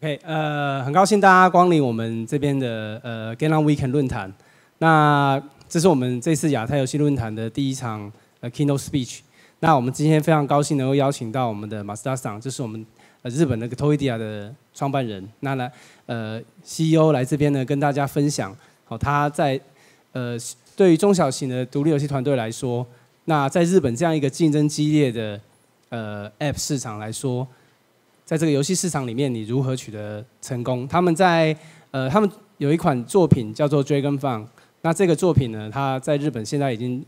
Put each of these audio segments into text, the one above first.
OK，很高兴大家光临我们这边的Game On Weekend 论坛。那这是我们这次亚太游戏论坛的第一场keynote speech。那我们今天非常高兴能够邀请到我们的马斯达桑，这是我们日本那个 Toydia 的创办人。那来CEO 来这边呢跟大家分享，好他在对于中小型的独立游戏团队来说，那在日本这样一个竞争激烈的App 市场来说。在这个游戏市场里面，你如何取得成功？他们有一款作品叫做 Dragon Fun， 那这个作品呢，它在日本现在已经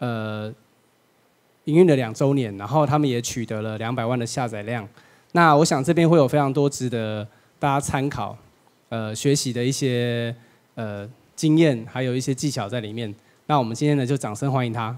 营运了2周年，然后他们也取得了200万的下载量。那我想这边会有非常多值得大家参考、学习的一些经验，还有一些技巧在里面。那我们今天呢，就掌声欢迎他。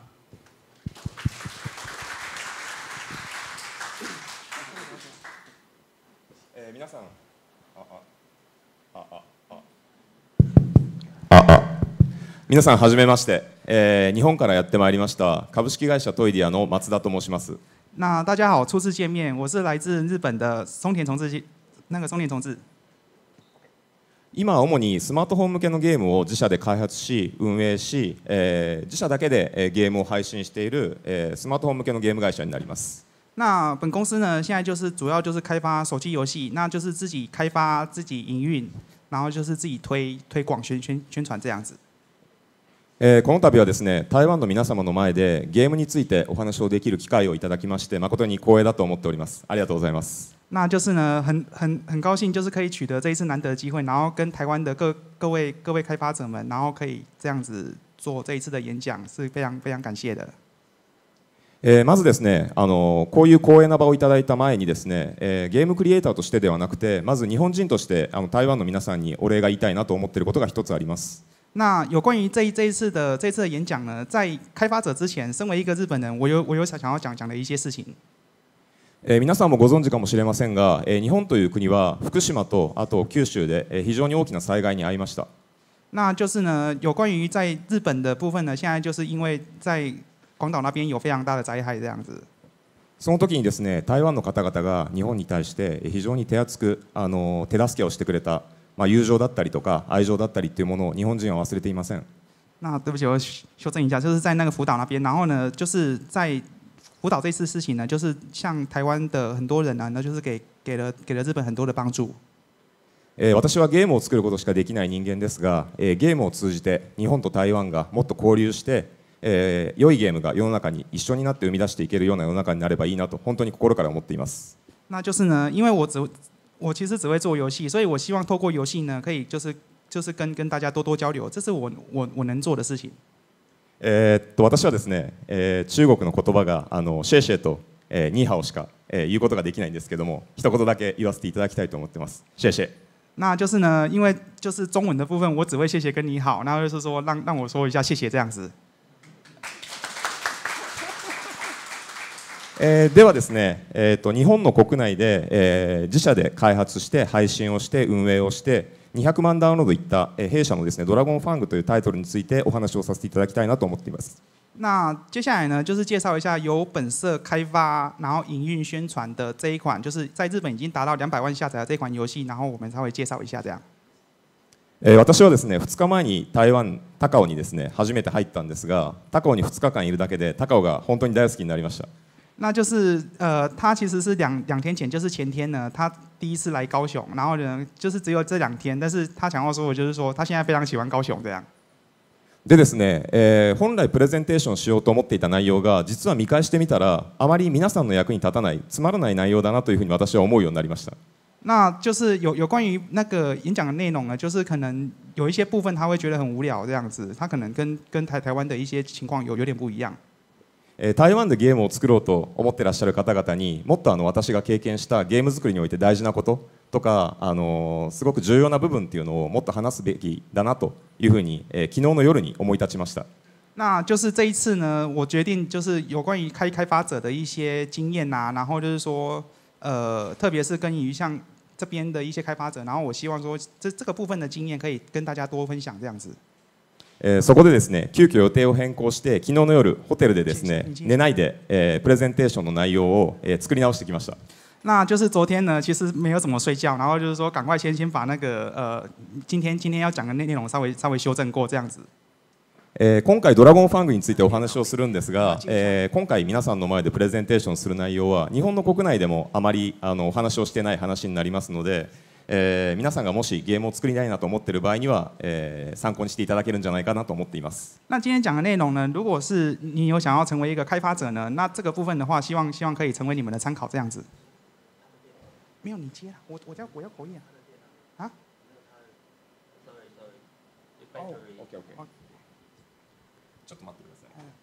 皆さんはじめまして、日本からやってまいりました株式会社トイディアの松田と申します。 那大家好，初次见面，我是来自日本的松田重治，松田重治。 今主にスマートフォン向けのゲームを自社で開発し運営し、自社だけでゲームを配信している、スマートフォン向けのゲーム会社になります。 那本公司呢，现在主要就是开发手机游戏，那就是自己开发、自己营运，然后就是自己推广宣传这样子。 この度はですね、台湾の皆様の前でゲームについてお話をできる機会をいただきまして、誠に光栄だと思っております。ありがとうございます。 那就是呢，很高兴，就是可以取得这一次难得的机会，然后跟台湾的各位开发者们，然后可以这样子做这一次的演讲，是非常感谢的。 まずですね、こういう光栄な場をいただいた前にですね、ゲームクリエイターとしてではなくて、まず日本人として台湾の皆さんにお礼が言いたいなと思っていることが一つあります。 那有关于这一次的演讲呢，在开发者之前，身为一个日本人，我有想要讲的一些事情。 皆さんもご存知かもしれませんが、日本という国は福島とあと九州で非常に大きな災害に遭いました。 那就是呢，有关于在日本的部分呢，现在就是因为在广岛那边有非常大的灾害这样子。 その時にですね、台湾の方々が日本に対して非常に手厚く手助けをしてくれた。友情だったりとか愛情だったりっていうものを日本人は忘れていません。 那对不起，我修正一下，就是在那个福岛那边，然后呢，就是在福岛这次事情呢，就是像台湾的很多人呢，那就是给了日本很多的帮助。 私はゲームを作ることしかできない人間ですが、ゲームを通じて日本と台湾がもっと交流して、良いゲームが世の中に一緒になって生み出していけるような世の中になればいいなと本当に心から思っています。 那就是呢，因为我其实只会做游戏，所以我希望透过游戏呢，可以就是跟大家多交流，这是我能做的事情。 私はですね、中国の言葉がシェイシェイとニーハオしか言うことができないんですけども、一言だけ言わせていただきたいと思ってます。シェイシェイ。 那就是呢，因为就是中文的部分，我只会谢谢跟你好，然后就是说让我说一下谢谢这样子。 ではですね、日本の国内で、自社で開発して配信をして運営をして200万ダウンロードいった、弊社のですねドラゴンファングというタイトルについてお話をさせていただきたいなと思っています。 那接下来呢，就是介绍一下由本社开发，然后营运宣传的这一款，就是在日本已经达到200万下载的这款游戏，然后我们稍微介绍一下这样。 私はですね2日前に台湾高雄にですね初めて入ったんですが、高雄に2日間いるだけで高雄が本当に大好きになりました。 那就是他其实是两天前，就是前天呢，他第一次来高雄，然后呢，就是只有这2天，但是他想要说的就是说，他现在非常喜欢高雄这样。 でですね、本来プレゼンテーションしようと思っていた内容が実は見返してみたらあまり皆さんの役に立たないつまらない内容だなというふうに私は思うようになりました。 那就是有关于那个演讲的内容呢，就是可能有一些部分他会觉得很无聊这样子，他可能跟台湾的一些情况有点不一样。 台湾でゲームを作ろうと思ってらっしゃる方々にもっと私が経験したゲーム作りにおいて大事なこととかすごく重要な部分っていうのをもっと話すべきだなというふうに、昨日の夜に思い立ちました。 那就是这一次呢，我决定就是有关于开发者的一些经验啊，然后就是说特别是跟于像这边的一些开发者，然后我希望说这个部分的经验可以跟大家多分享这样子。 そこでですね、急遽予定を変更して昨日の夜ホテルでですね寝ないで、プレゼンテーションの内容を、作り直してきました。 那就是昨天呢，其实没有怎么睡觉，然後就是说赶快先把那个今天要讲的内容稍微修正过这样子。 今回ドラゴンファングについてお話をするんですが、今回皆さんの前でプレゼンテーションする内容は日本の国内でもあまりお話をしていない話になりますので、皆さんがもしゲームを作りたいなと思っている場合には、参考にしていただけるんじゃないかなと思っています。 那今天讲的内容呢，如果是你有想要成为一个开发者呢，那这个部分的话，希望可以成为你们的参考这样子。没有你接了，我要口译啊。哦 OK OK。ちょっと待ってください。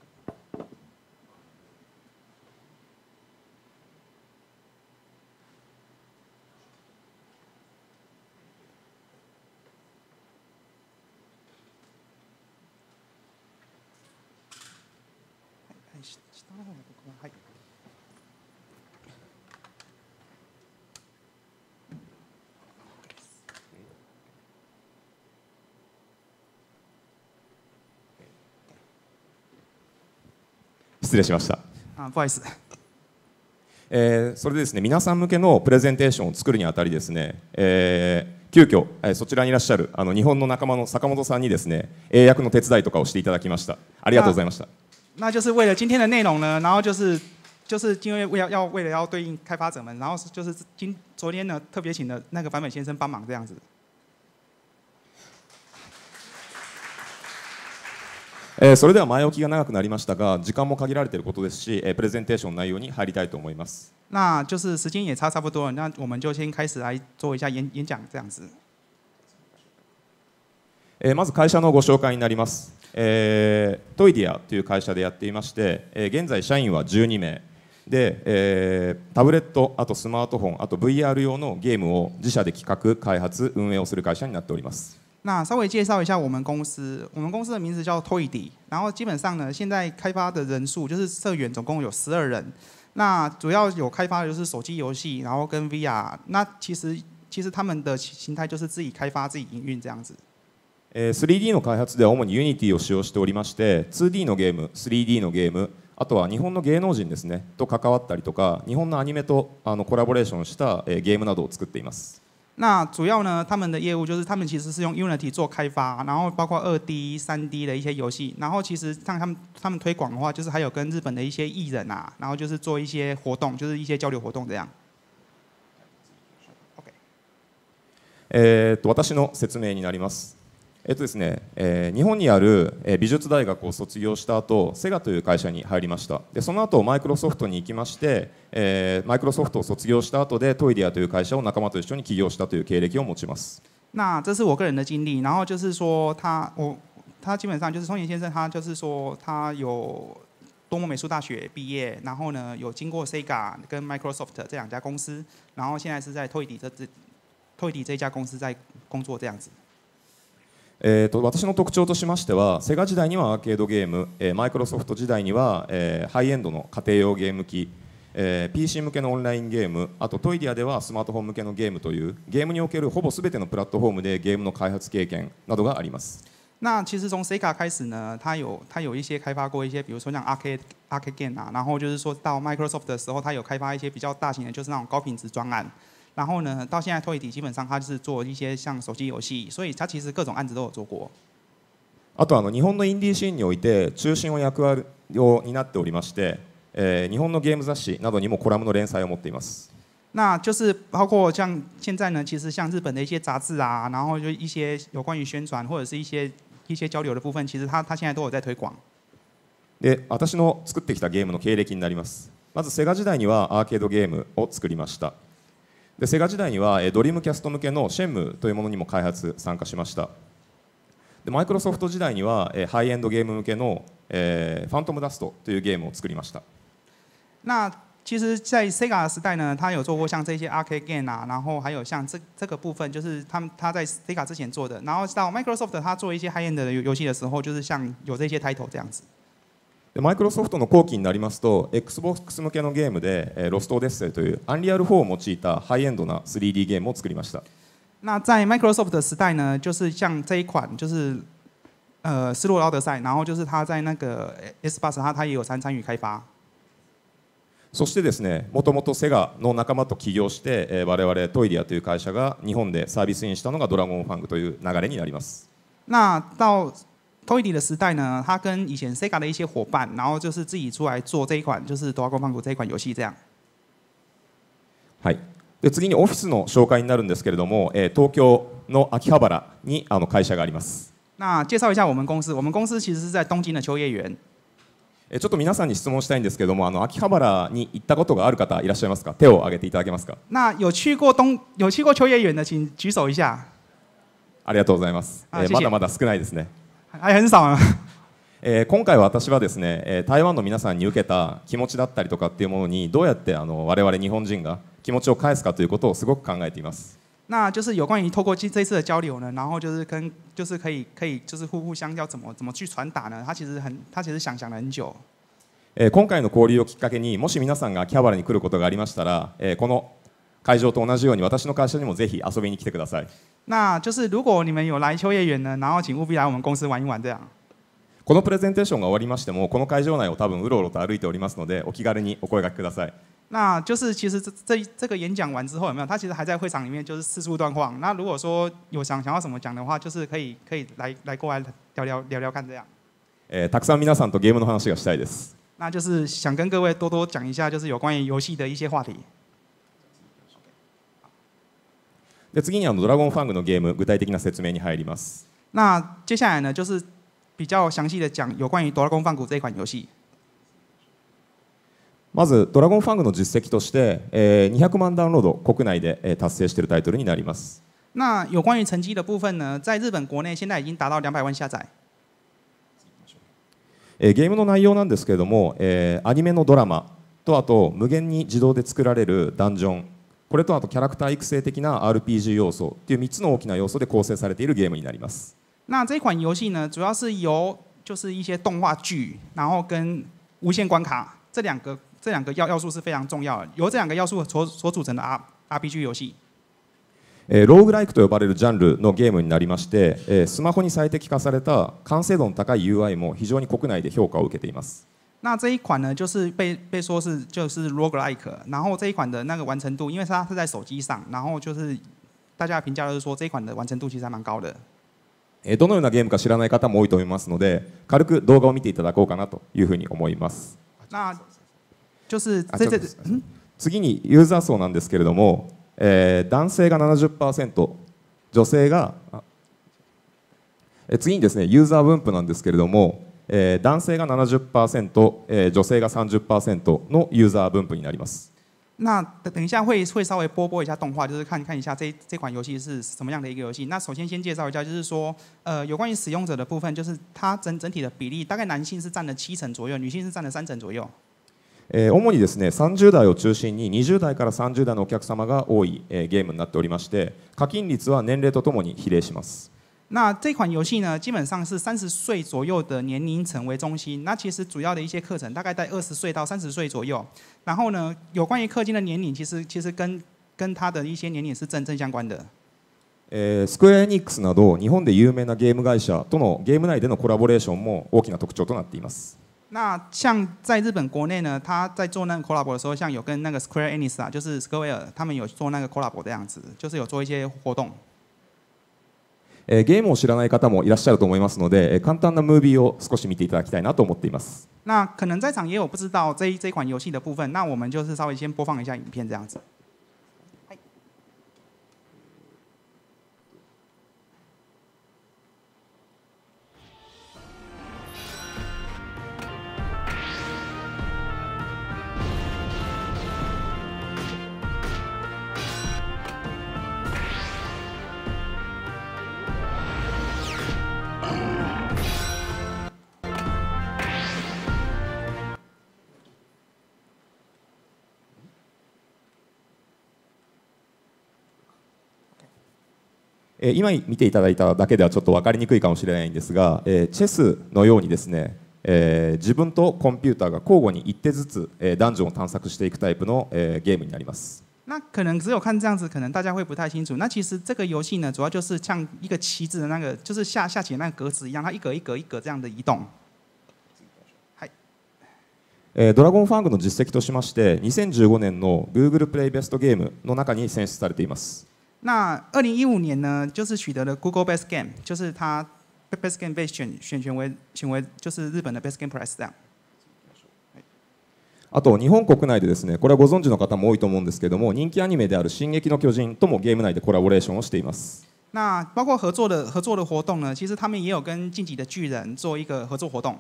下の方のここはい。 失礼しました。 あ、不好意思。 それでですね、皆さん向けのプレゼンテーションを作るにあたりですね、急遽、そちらにいらっしゃる日本の仲間の坂本さんにですね、英訳の手伝いとかをしていただきました。ありがとうございました。 那就是为了今天的内容呢，然后就是因为为了要对应开发者们，然后就是昨天呢特别请的那个坂本先生帮忙这样子。 それでは前置きが長くなりましたが、時間も限られていることですし、プレゼンテーション内容に入りたいと思います。 那就是时间也差不多了，那我们就先开始来做一下演讲这样子。 まず会社のご紹介になります。トイディアという会社でやっていまして、現在社員は12名で、タブレット、あとスマートフォン、あと VR 用のゲームを自社で企画、開発、運営をする会社になっております。 那稍微介绍一下我们公司的名字叫 Toydy， 然后基本上呢，现在开发的人数就是社员总共有12人，那主要有开发的就是手机游戏，然后跟 VR， 那其实他们的形态就是自己开发自己营运这样子。 3D の開発では主に Unity を使用しておりまして、2D のゲーム、3D のゲーム、あとは日本の芸能人ですねと関わったりとか、日本のアニメとコラボレーションしたゲームなどを作っています。 那主要呢，他们的业务就是他们其实是用 Unity 做开发，然后包括2D、3D 的一些游戏，然后其实像他们推广的话，就是还有跟日本的一些艺人啊，然后就是做一些活动，就是一些交流活动这样。 私の説明になります。ですね、日本にある美術大学を卒業した後、セガという会社に入りました。でその後マイクロソフトに行きまして、マイクロソフトを卒業した後でトイディアという会社を仲間と一緒に起業したという経歴を持ちます。 那这是我个人的经历，然后就是说他基本上就是松野先生，他就是说他有多摩美术大学毕业，然后呢有经过 Sega 跟 Microsoft 这两家公司，然后现在是在 Toydy 这一家公司在工作这样子。 私の特徴としましては、セガ時代にはアーケードゲーム、マイクロソフト時代には、ハイエンドの家庭用ゲーム機、PC 向けのオンラインゲーム、あとトイディアではスマートフォン向けのゲームというゲームにおけるほぼ全てのプラットフォームでゲームの開発経験などがあります。 那其实从 Sega 开始呢，他有一些开发过一些，比如说像 arcade game 啊，然后就是说到 Microsoft 的时候，他有开发一些比较大型的，就是那种高品质专案。然后呢，到现在 Toydy 基本上他是做一些像手机游戏，所以他其实各种案子都有做过。 あと日本のインディーシーンにおいて中心の役割を担っておりまして、日本のゲーム雑誌などにもコラムの連載を持っています。 那就是包括像现在呢，其实像日本的一些杂志啊，然后就一些有关于宣传或者是一些交流的部分，其实他现在都有在推广。 で、私の作ってきたゲームの経歴になります。まずセガ時代にはアーケードゲームを作りました。でセガ時代にはドリームキャスト向けのシェンムというものにも開発参加しました。でマイクロソフト時代にはハイエンドゲーム向けのファントムダストというゲームを作りました。 那其实，在 Sega 的时代呢，他有做过像这些 arcade game 啊，然后还有像这个部分，就是他在 Sega 之前做的，然后到 Microsoft 他做一些 high end 的游戏的时候，就是像有这些 title 这样子。 マイクロソフトの後期になりますと Xbox 向けのゲームでロストオデッセイというアンリアル4を用いたハイエンドな 3D ゲームを作りました。 那在 Microsoft 的时代呢，就是像这一款就是失落奥德赛，然后就是他在那个 Xbox 他也有参与开发。 そしてですね、もともとセガの仲間と起業して、我々トイディアという会社が日本でサービスインしたのがドラゴンファングという流れになります。 那到 Toydy 的时代呢，他跟以前 Sega 的一些伙伴，然后就是自己出来做这一款就是《Dragon 放谷》这一款游戏这样。 はい。で次にオフィスの紹介になるんですけれども、東京の秋葉原に会社があります。 那介绍一下我们公司，我们公司其实是在东京的秋叶原。 ちょっと皆さんに質問したいんですけれども、秋葉原に行ったことがある方いらっしゃいますか？手を挙げていただけますか？ 那有去过秋叶原的，请举手一下。 ありがとうございます。 謝謝まだまだ少ないですね。 还很少啊。 今回私はですね、台湾の皆さんに受けた気持ちだったりとかっていうものにどうやって我々日本人が気持ちを返すかということをすごく考えています。 那就是有关于透过这一次的交流呢，然后就是可以就是互相要怎么去传达呢？他其实想了很久。 今回の交流をきっかけにもし皆さんが秋葉原に来ることがありましたら、この会場と同じように私の会社にもぜひ遊びに来てください。 那就是如果你们有来秋叶原呢，然后请务必来我们公司玩一玩这样。 このプレゼンテーションが終わりましても、この会場内を多分うろうろと歩いておりますので、お気軽にお声掛けください。 那就是其实这个演讲完之后有没有？他其实还在会场里面就是四处乱晃。那如果说有想要什么讲的话，就是可以来过来聊看这样。 たくさん皆さんとゲームの話がしたいです。 那就是想跟各位多多讲一下，就是有关于游戏的一些话题。 で次にドラゴンファングのゲーム具体的な説明に入ります。 那接下来呢，就是比較詳細的講有關於《ドラゴンファング》這一款遊戲。 まずドラゴンファングの実績として、200万ダウンロード国内で達成しているタイトルになります。 那有關於成績的部分呢，在日本國內現在已經達到200萬下載。 ゲームの内容なんですけれども、アニメのドラマとあと無限に自動で作られるダンジョン、これとあとキャラクター育成的な RPG 要素という3つの大きな要素で構成されているゲームになります。 那这款游戏呢，主要是由就是一些动画剧，然后跟无限关卡这两个要素是非常重要的，由这两个要素所组成的 RPG 游戏。 ローグライクと呼ばれるジャンルのゲームになりまして、スマホに最適化された完成度の高い UI も非常に国内で評価を受けています。 那这一款呢，就是被说是就是 roguelike， 然后这一款的那个完成度，因为它是在手机上，然后就是大家的评价都是说这一款的完成度其实还蛮高的。 どのようなゲームか知らない方も多いと思いますので、軽く動画を見ていただこうかなというふうに思います。 那就是次にユーザー層なんですけれども、男性が 70%、女性が次にですねユーザー分布なんですけれども、男性が 70%、女性が 30% のユーザー分布になります。 那等一下会稍微播一下动画，就是看一下这款游戏是什么样的一个游戏。那首先介绍一下，就是说，有关于使用者的部分，就是它整体的比例，大概男性是占了7成左右，女性是占了3成左右。 主にですね30代を中心に20代から30代のお客様が多いゲームになっておりまして、課金率は年齢とともに比例します。 那这款游戏呢，基本上是30岁左右的年龄层为中心。那其实主要的一些课程大概在20岁到30岁左右。然后呢，有关于氪金的年龄，其实跟它的一些年龄是正相关的。 スクエアエニックスなど日本で有名なゲーム会社とのゲーム内でのコラボレーションも大きな特徴となっています。 那像在日本国内呢，他在做那个 collab 的时候，像有跟那个 Square Enix 啊，就是 Square 他们有做那个 collab 的样子，就是有做一些活动。 ゲームを知らない方もいらっしゃると思いますので、簡単なムービーを少し見ていただきたいなと思っています。 那可能在场也有不知道这款游戏的部分，那我们就是稍微先播放一下影片这样子。 今見ていただいただけではちょっと分かりにくいかもしれないんですが、チェスのようにですね、自分とコンピューターが交互に一手ずつダンジョンを探索していくタイプのゲームになります。 那可能只有看这样子，可能大家会不太清楚。那其实这个游戏呢，主要就是像一个棋子的那个，就是下棋的那个格子一样，它一格一格一格这样的移动。 ドラゴンファングの実績としまして2015年の Google プレイベストゲームの中に選出されています。 那2015年呢，就是取得了 Google Best Game， 就是它 Best Game 被选为就是日本的 Best Game Prize 这样。 あと日本国内でですね、これはご存知の方も多いと思うんですけれども、人気アニメである「進撃の巨人」ともゲーム内でコラボレーションをしています。 那包括合作的活动呢，其实他们也有跟晋级的巨人做一个合作活动。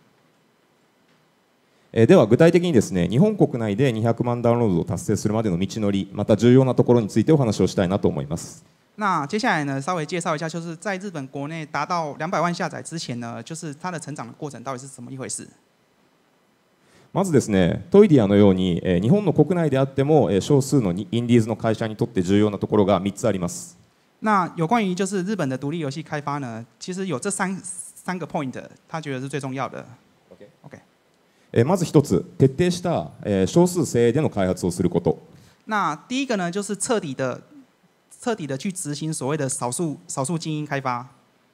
では具体的にですね、日本国内で200万ダウンロードを達成するまでの道のり、また重要なところについてお話をしたいなと思います。 那接下来呢，稍微介绍一下，就是在日本国内达到200万下载之前呢，就是它的成长的过程到底是怎么一回事。 まずですね、トイディアのように日本の国内であっても少数のインディーズの会社にとって重要なところが3つあります。 那有关于就是日本的独立游戏开发呢，其实有这三个 point， 他觉得是最重要的。OK。 まず一つ、徹底した少数精鋭での開発をすること。 那第一个呢，就是彻底的去执行所谓的少数精英开发。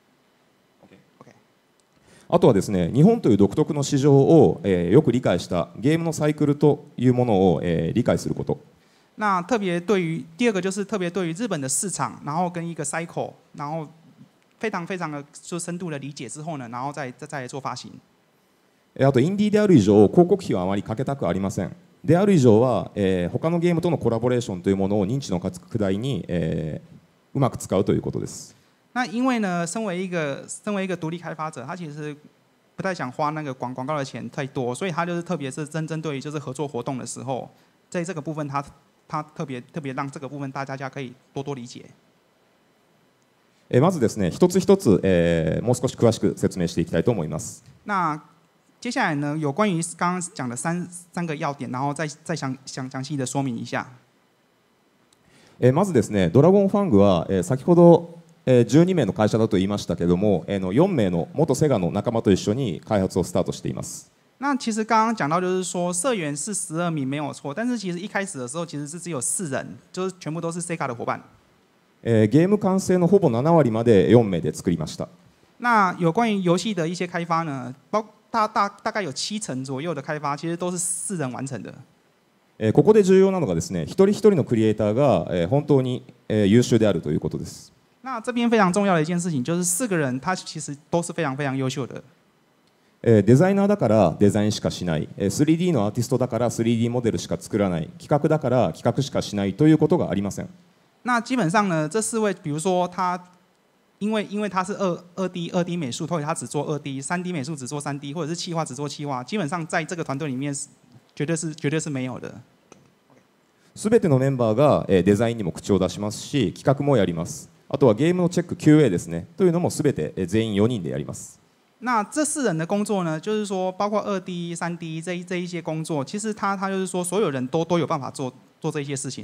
あとはですね、日本という独特の市場をよく理解したゲームのサイクルというものを理解すること。 那特别对于第二个就是特别对于日本的市场，然后跟一个 cycle， 然后非常的就深度的理解之后呢，然后再来做发行。 あとインディーである以上広告費はあまりかけたくありません。である以上は、他のゲームとのコラボレーションというものを認知の拡大に、うまく使うということです。 那因为呢，身为一个独立开发者，他其实不太想花那个广告的钱太多，所以他就是特别是针对于就是合作活动的时候，在这个部分他特别让这个部分大家可以多理解。 まずですね、一つ一つ、もう少し詳しく説明していきたいと思います。 那接下来呢，有关于刚刚讲的三个要点，然后再详细的说明一下。 まずですね、ドラゴンファングは、先ほど12名の会社だと言いましたけれども、4名の元セガの仲間と一緒に開発をスタートしています。 那其实刚刚讲到就是说社员是12名没有错，但是其实一开始的时候其实是只有4人，就是全部都是 Sega 的伙伴。 ゲーム完成のほぼ7割まで4名で作りました。 那有关于游戏的一些开发呢，大概有70%左右的开发，其实都是4人完成的。 ここで重要なのがですね、一人一人のクリエイターが本当に優秀であるということです。 那这边非常重要的一件事情就是4个人，他其实都是非常优秀的。 デザイナーだからデザインしかしない、3D のアーティストだから 3D モデルしか作らない、企画だから企画しかしないということがありません。 那基本上呢，这4位，比如说他，因为他是2D 美术，或者他只做2D，3D 美术只做3D，或者是企划只做企划，基本上在这个团队里面绝对是没有的。 すべてのメンバーがデザインにも口を出しますし、企画もやります。あとはゲームのチェック QA ですね。というのもすべて全員4人でやります。 那这4人的工作呢，就是说包括2D、3D 这一些工作，其实他就是说所有人都有办法做这一些事情。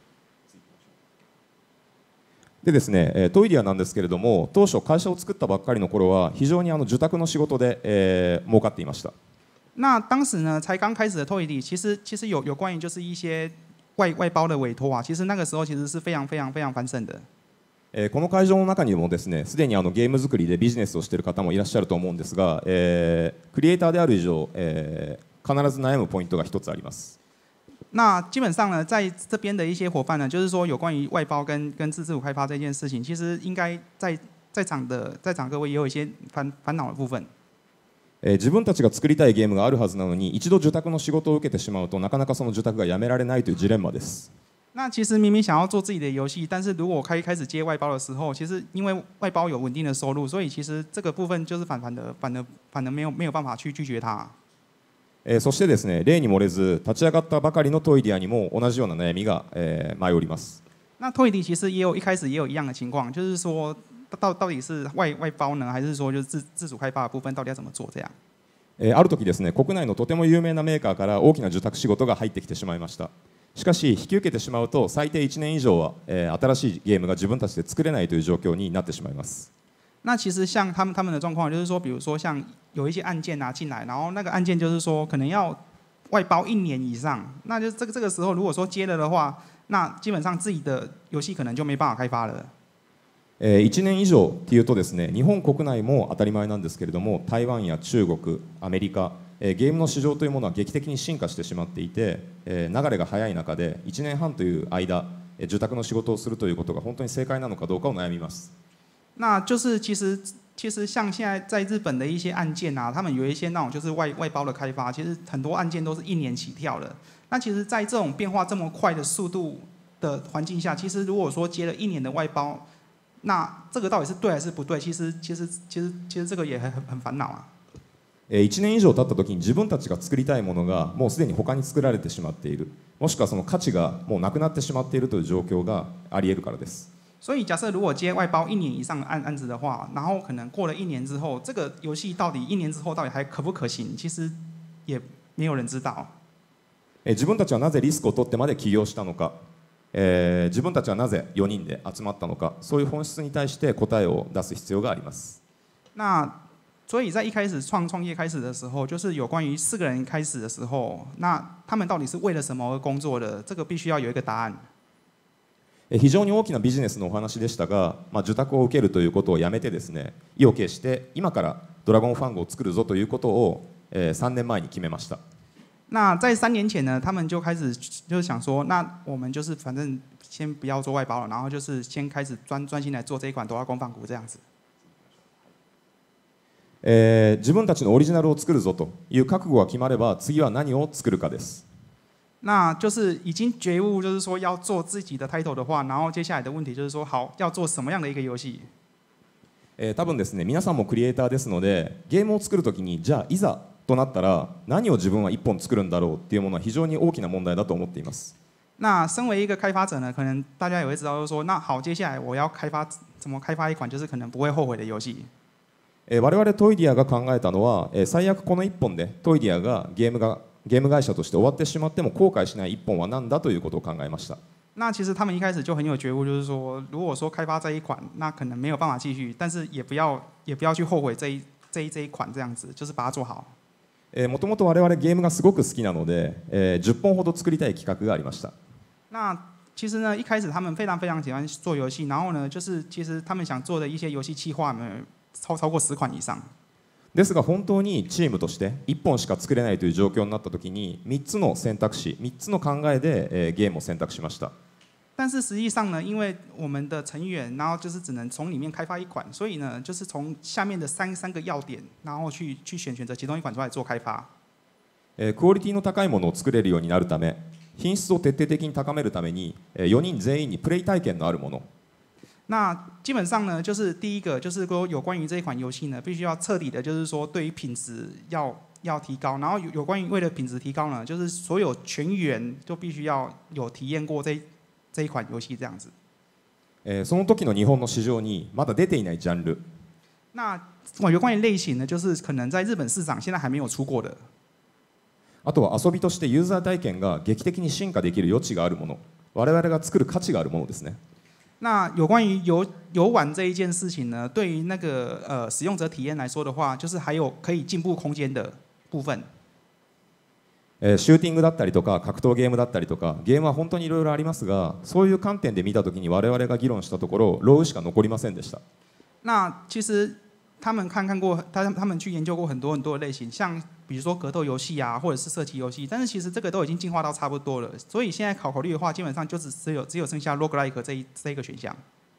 でですね、トイディアなんですけれども、当初会社を作ったばっかりの頃は非常に受託の仕事で、儲かっていました。 那当时呢，才刚开始的 Toydy， 其实有关于就是一些外包的委托啊，其实那个时候其实是非常繁盛的。 この会場の中にもですね、すでにゲーム作りでビジネスをしている方もいらっしゃると思うんですが、クリエイターである以上、必ず悩むポイントが一つあります。 那基本上呢，在这边的一些伙伴呢，就是说有关于外包跟自主开发这件事情，其实应该在场各位也有一些烦恼的部分。 自分たちが作りたいゲームがあるはずなのに、一度受託の仕事を受けてしまうとなかなかその受託がやめられないというジレンマです。 那其实明明想要做自己的游戏，但是如果开始接外包的时候，其实因为外包有稳定的收入，所以其实这个部分就是反而没有办法去拒绝它。 そしてですね、例に漏れず立ち上がったばかりのトイディアにも同じような悩みが、舞い降ります。 那Toydy其实一开始也有一样的情况，就是说到底是外包呢，还是说就是自主开发的部分到底要怎么做这样？ ある時ですね、国内のとても有名なメーカーから大きな受託仕事が入ってきてしまいました。しかし引き受けてしまうと最低1年以上は、新しいゲームが自分たちで作れないという状況になってしまいます。 那其实像他们的状况，就是说，比如说像有一些案件拿进来，然后那个案件就是说可能要外包1年以上，那就这个时候如果说接了的话，那基本上自己的游戏可能就没办法开发了。 1年以上っていうとですね、日本国内も当たり前なんですけれども、台湾や中国、アメリカ、 ゲームの市場というものは劇的に進化してしまっていて、流れが早い中で1年半という間、受託の仕事をするということが本当に正解なのかどうかを悩みます。 那就是其实像现在在日本的一些案件啊，他们有一些那种就是外包的开发，其实很多案件都是1年起跳的。那其实，在这种变化这么快的速度的环境下，其实如果说接了1年的外包，那这个到底是对还是不对？其实这个也很烦恼啊。 1年以上経った時に自分たちが作りたいものがもうすでに他に作られてしまっている、もしくはその価値がもうなくなってしまっているという状況があり得るからです。 所以假设如果接外包1年以上的案子的话，然后可能过了1年之后，这个游戏到底1年之后到底还可不可行，其实也没有人知道。 自分たちはなぜリスクを取ってまで起業したのか、自分たちはなぜ4人で集まったのか、そういう本質に対して答えを出す必要があります。 那所以在一开始创业开始的时候，就是有关于4个人开始的时候，那他们到底是为了什么而工作的？这个必须要有一个答案。 非常に大きなビジネスのお話でしたが、受託を受けるということをやめてですね、意を決して今からドラゴンファングを作るぞということを3年前に決めました。 那在3年前呢，他们就开始就是想说，那我们就是反正先不要做外包了，然后就是先开始专心来做这一款ドラゴンファング这样子。 自分たちのオリジナルを作るぞという覚悟が決まれば、次は何を作るかです。 那就是已经觉悟，就是说要做自己的 title 的话，然后接下来的问题就是说，好，要做什么样的一个游戏？ 多分ですね、皆さんもクリエイターですので、ゲームを作るときに、じゃあいざとなったら何を自分は1本作るんだろうっていうものは非常に大きな問題だと思っています。 那身为一个开发者呢，可能大家也会知道，就是说，那好，接下来我要怎么开发一款就是可能不会后悔的游戏。 我々トイディアが考えたのは、最悪この1本でトイディアがゲーム会社として終わってしまっても後悔しない1本は何だということを考えました。 那其实他们一开始就很有觉悟，就是说，如果说开发这一款，那可能没有办法继续，但是也不要去后悔这一款这样子，就是把它做好。 もともと我々ゲームがすごく好きなので、10本ほど作りたい企画がありました。 那其实呢，一开始他们非常喜欢做游戏，然后呢，就是其实他们想做的一些游戏企划呢，超过10款以上。 ですが本当にチームとして1本しか作れないという状況になったときに3つの選択肢、3つの考えでゲームを選択しました。 但是实际上呢，因为我们的成员，然后就是只能从里面开发一款，所以呢，就是从下面的三个要点，然后去选择其中一款出来做开发。 クオリティの高いものを作れるようになるため、品質を徹底的に高めるために、4人全員にプレイ体験のあるもの。 那基本上呢，就是第一个就是说有关于这一款游戏呢，必须要彻底的，就是说对于品质要提高，然后有关于为了品质提高呢，就是所有全员都必须要有体验过这一款游戏这样子。 その時の日本の市場にまだ出ていないジャンル。 那有关于类型呢，就是可能在日本市场现在还没有出过的。 あとは遊びとしてユーザー体験が劇的に進化できる余地があるもの、我々が作る価値があるものですね。 那有关于游玩这一件事情呢，对于那个使用者体验来说的话，就是还有可以进步空间的部分。 シューティングだったりとか格闘ゲームだったりとかゲームは本当にいろいろありますが、そういう観点で見たときに我々が議論したところ、ローウしか残りませんでした。 那其实他们看过，他们去研究过很多的类型，像比如说格斗游戏啊，或者是射击游戏，但是其实这个都已经进化到差不多了，所以现在考虑的话，基本上就只有剩下 roguelike 这一个选项。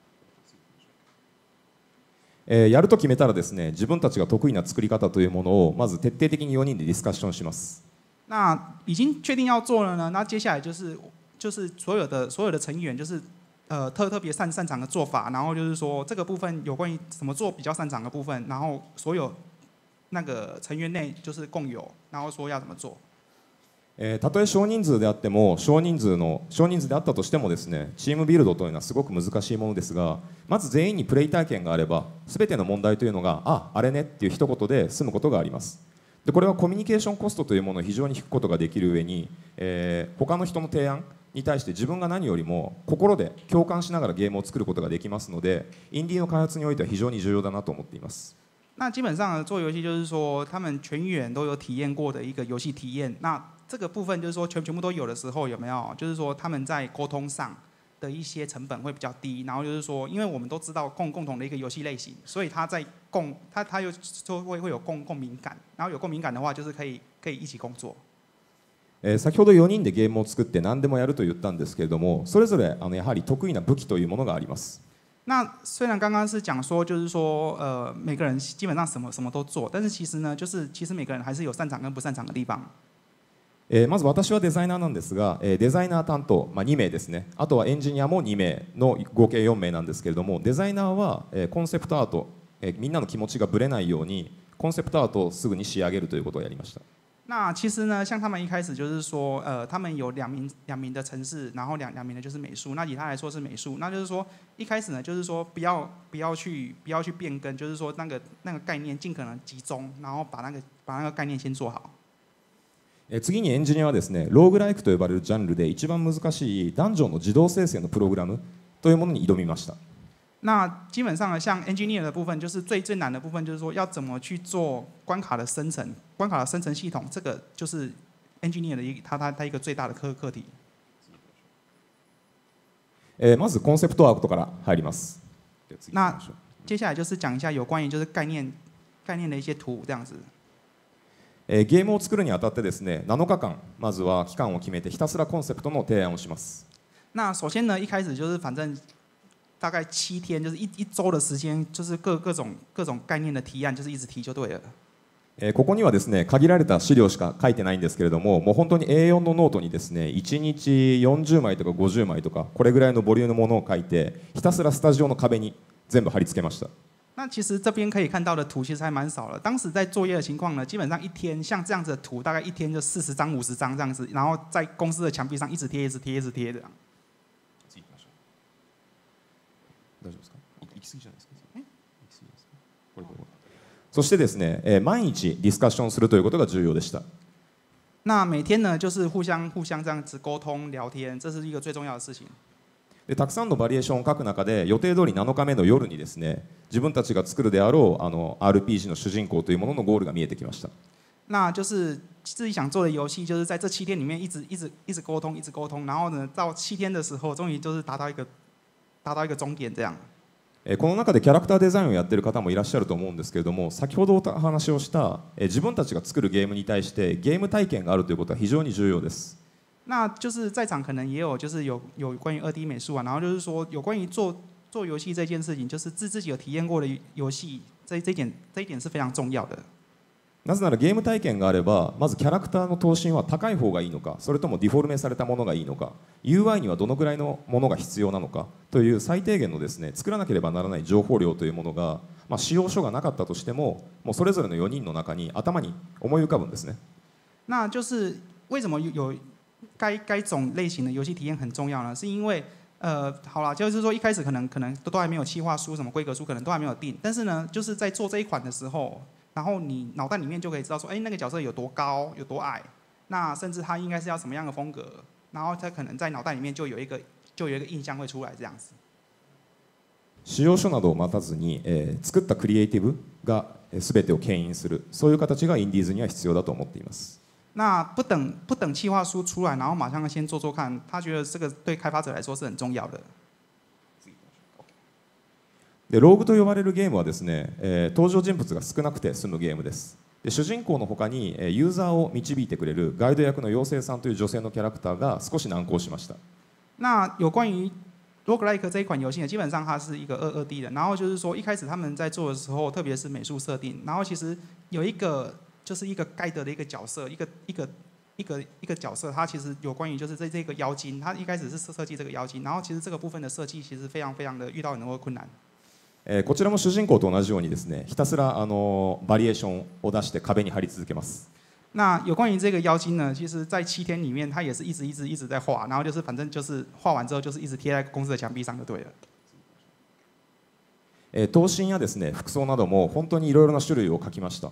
やると決めたらですね、自分たちが得意な作り方というものをまず徹底的に4人でディスカッションします。 那已经确定要做了呢，那接下来就是所有的成员就是特别擅长的做法，然后就是说这个部分有关于怎么做比较擅长的部分，然后所有那个成员内就是共有，然后说要怎么做。 たとえ少人数であっても少人数であったとしてもですね、チームビルドというのはすごく難しいものですが、まず全員にプレイ体験があれば全ての問題というのがあれねっていう一言で済むことがあります。でこれはコミュニケーションコストというものを非常に引くことができる上に、他の人の提案に対して自分が何よりも心で共感しながらゲームを作ることができますので、インディーの開発においては非常に重要だなと思っています。 那基本上做游戏就是说，他们全员都有体验过的一个游戏体验。那这个部分就是说全部都有的时候，有没有？就是说他们在沟通上， 的一些成本会比较低，然后就是说，因为我们都知道共同的一个游戏类型，所以它在它又就会有共鸣感，然後有共鸣感的话，就是可以一起工作。 先ほど4人でゲームを作って何でもやると言ったんですけれども、それぞれやはり得意な武器というものがあります。 那虽然刚刚是讲说，就是说，每个人基本上什么都做，但是其实呢，就是其实每个人还是有擅长跟不擅长的地方。 まず私はデザイナーなんですが、デザイナー担当、2名ですね。あとはエンジニアも2名の合計4名なんですけれども、デザイナーは、コンセプトアート、みんなの気持ちがぶれないようにコンセプトアートをすぐに仕上げるということをやりました。 那其实呢，像他们一开始就是说，他们有两名的程式，然后两名的就是美术。那以他来说是美术，那就是说一开始呢，就是说不要去变更，就是说那个概念尽可能集中，然后把那个概念先做好。 次にエンジニアはですね、ローグライクと呼ばれるジャンルで一番難しいダンジョンの自動生成のプログラムというものに挑みました。 那基本上呢，像 engineer 的部分，就是最难的部分，就是说要怎么去做关卡的生成，关卡的生成系统，这个就是 engineer 的他一个最大的课题。 まずコンセプトアートから入ります。 那接下来就是讲一下有关于就是概念的一些图这样子。 ゲームを作るにあたってですね、7日間まずは期間を決めてひたすらコンセプトの提案をします。 那首先呢，一开始就是反正大概7天，就是一周的时间，就是各种概念的提案，就是一直提就对了。 ここにはですね、限られた資料しか書いてないんですけれども、もう本当に A4 のノートにですね、1日40枚とか50枚とかこれぐらいのボリュームのものを書いて、ひたすらスタジオの壁に全部貼り付けました。 那其实这边可以看到的图其实还蛮少了。当时在作业的情况呢，基本上一天像这样子的图，大概一天就40张、50张这样子，然后在公司的墙壁上一直贴、一直贴、一直贴这样。 大丈夫ですか？行き過ぎじゃないですか？行き過ぎですか？これ。そしてですね、毎日ディスカッションするということが重要でした。 那每天呢，就是互相这样子沟通聊天，这是一个最重要的事情。 でたくさんのバリエーションを書く中で予定通り7日目の夜にですね、自分たちが作るであろうRPG の主人公というもののゴールが見えてきました。 那就是自己想做的游戏，就是在这7天里面一直沟通，一直沟通，然后呢，到7天的时候，终于就是达到一个终点这样。 この中でキャラクターデザインをやっている方もいらっしゃると思うんですけれども、先ほどお話をした自分たちが作るゲームに対してゲーム体験があるということは非常に重要です。 那就是在场可能也有就是有关于2D 美术啊，然后就是说有关于做游戏这件事情，就是自己有体验过的游戏，这一点是非常重要的。 なぜならゲーム体験があれば、まずキャラクターの頭身は高い方がいいのか、それともディフォルメされたものがいいのか、 UI にはどのぐらいのものが必要なのかという最低限のですね、作らなければならない情報量というものが、使用書がなかったとしても、もうそれぞれの4人の中に頭に思い浮かぶんですね。 那就是为什么有该种类型的游戏体验很重要呢？是因为好啦，就是说一开始可能都还没有企划书、什么规格书，可能都还没有定。但是呢，就是在做这一款的时候，然后你脑袋里面就可以知道说，那个角色有多高、有多矮，那甚至他应该是要什么样的风格，然后他可能在脑袋里面就有一个印象会出来这样子。 使用書などを待たずに、作ったクリエイティブが全てを牽引する、そういう形がインディーズには必要だと思っています。 那不等企划书出来，然后马上先做看，他觉得这个对开发者来说是很重要的。 でローグと呼ばれるゲームはですね、登場人物が少なくて済むゲームです。で主人公の他にユーザーを導いてくれるガイド役の妖精さんという女性のキャラクターが少し難航しました。 那有关于 roguelike 这一款游戏呢，基本上它是一个2D 的，然后就是说一开始他们在做的时候，特别是美术设定，然后其实有一个就是一个盖德的一个角色，一个角色，它其实有关于就是这个妖精，它一开始是设计这个妖精，然后其实这个部分的设计其实非常的遇到很多的困难。 こちらも主人公と同じようにですね、ひたすらバリエーションを出して壁に貼り続けます。 那有关于这个妖精呢，其实在7天里面，它也是一直在画，然后就是反正就是画完之后就是一直贴在公司的墙壁上就对了。 頭身やですね、服装なども本当にいろいろな種類を描きました。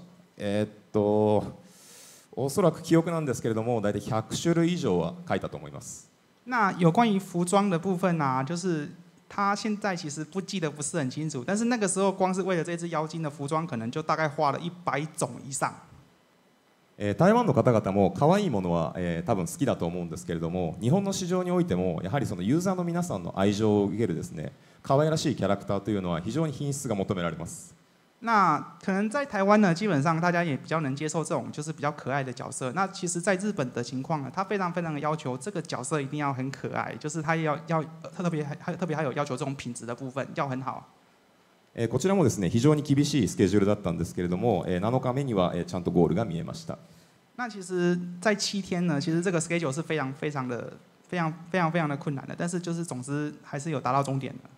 おそらく記憶なんですけれども、大体100種類以上は描いたと思います。 那有关于服装的部分啊，就是他现在其实记得不是很清楚，但是那个时候光是为了这只妖精的服装，可能就大概画了100种以上。 台湾の方々も可愛いものは、多分好きだと思うんですけれども、日本の市場においてもやはりそのユーザーの皆さんの愛情を受けるですね、可愛らしいキャラクターというのは非常に品質が求められます。 那可能在台湾呢，基本上大家也比较能接受这种就是比较可爱的角色。那其实，在日本的情况呢，他非常非常的要求这个角色一定要很可爱，就是他要特别还有要求这种品质的部分要很好。 こちらもですね非常に厳しいスケジュールだったんですけれども、7日目にはちゃんとゴールが見えました。 那其实，在7天呢，其实这个 schedule 是非常的困难的，但是就是总之还是有达到终点的。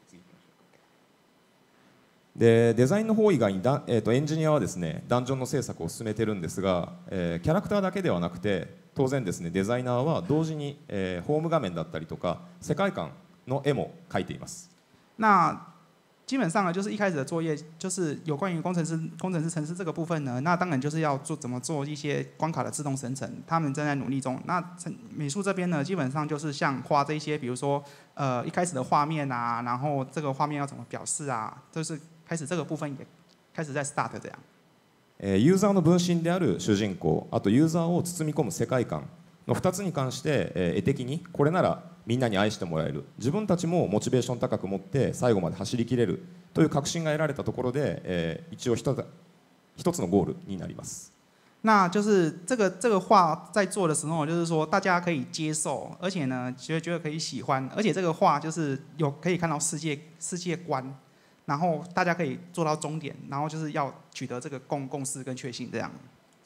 でデザインの方以外にエンジニアはですねダンジョンの制作を進めてるんですが、キャラクターだけではなくて当然ですねデザイナーは同時に、ホーム画面だったりとか世界観の絵も描いています。 那基本上呢，就是一开始的作业就是有关于工程师程式这个部分呢，那当然就是要怎么做一些关卡的自动生成，他们正在努力中。那美术这边呢，基本上就是像画这些，比如说一开始的画面啊，然后这个画面要怎么表示啊，就是开始这个部分也开始在 start 这样。 ユーザーの分身である主人公、あとユーザーを包み込む世界観の2つに関して、絵的にこれならみんなに愛してもらえる、自分たちもモチベーション高く持って最後まで走り切れるという確信が得られたところで、一応一つのゴールになります。 那就是这个画在做的时候，就是说大家可以接受，而且呢觉得可以喜欢，而且这个画就是可以看到世界观，然后大家可以做到终点，然后就是要取得这个共识跟确信这样。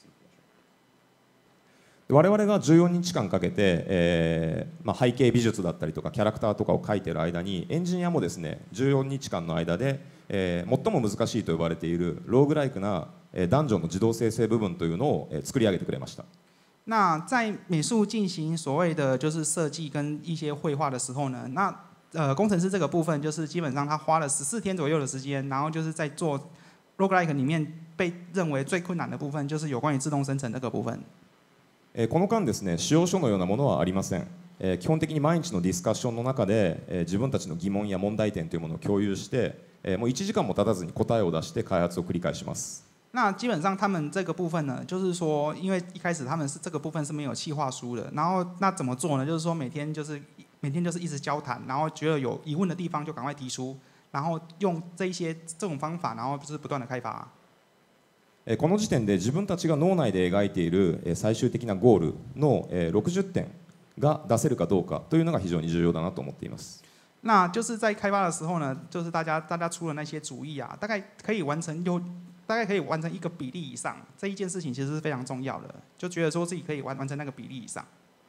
我々が14日間かけて、背景美術だったりとかキャラクターとかを描いている間にエンジニアもですね14日間の間で、最も難しいと呼ばれているローグライクな、ダンジョンの自動生成部分というのを、作り上げてくれました。 那在美术进行所谓的就是设计跟一些绘画的时候呢，那工程师这个部分就是基本上他花了14天左右的时间，然后就是在做 roguelike 里面被认为最困难的部分，就是有关于自動生成这个部分。 この間ですね使用書のようなものはありません。基本的に毎日のディスカッションの中で、自分たちの疑問や問題点というものを共有して、もう1時間も経たずに答えを出して開発を繰り返します。 那基本上他们这个部分呢，就是说，因为一开始他们是这个部分是没有企划书的，然后那怎么做呢？就是说每天就是一直交谈，然后觉得有疑问的地方就赶快提出，然后用这种方法，然后就是不断的开发。 この時点で自分たちが脳内で描いている最終的なゴールの60点が出せるかどうかというのが非常に重要だなと思っています。 那就是在开发的时候呢，就是大家出的那些主意啊，大概可以完成一个比例以上，这一件事情其实是非常重要的，就觉得说自己可以完成那个比例以上。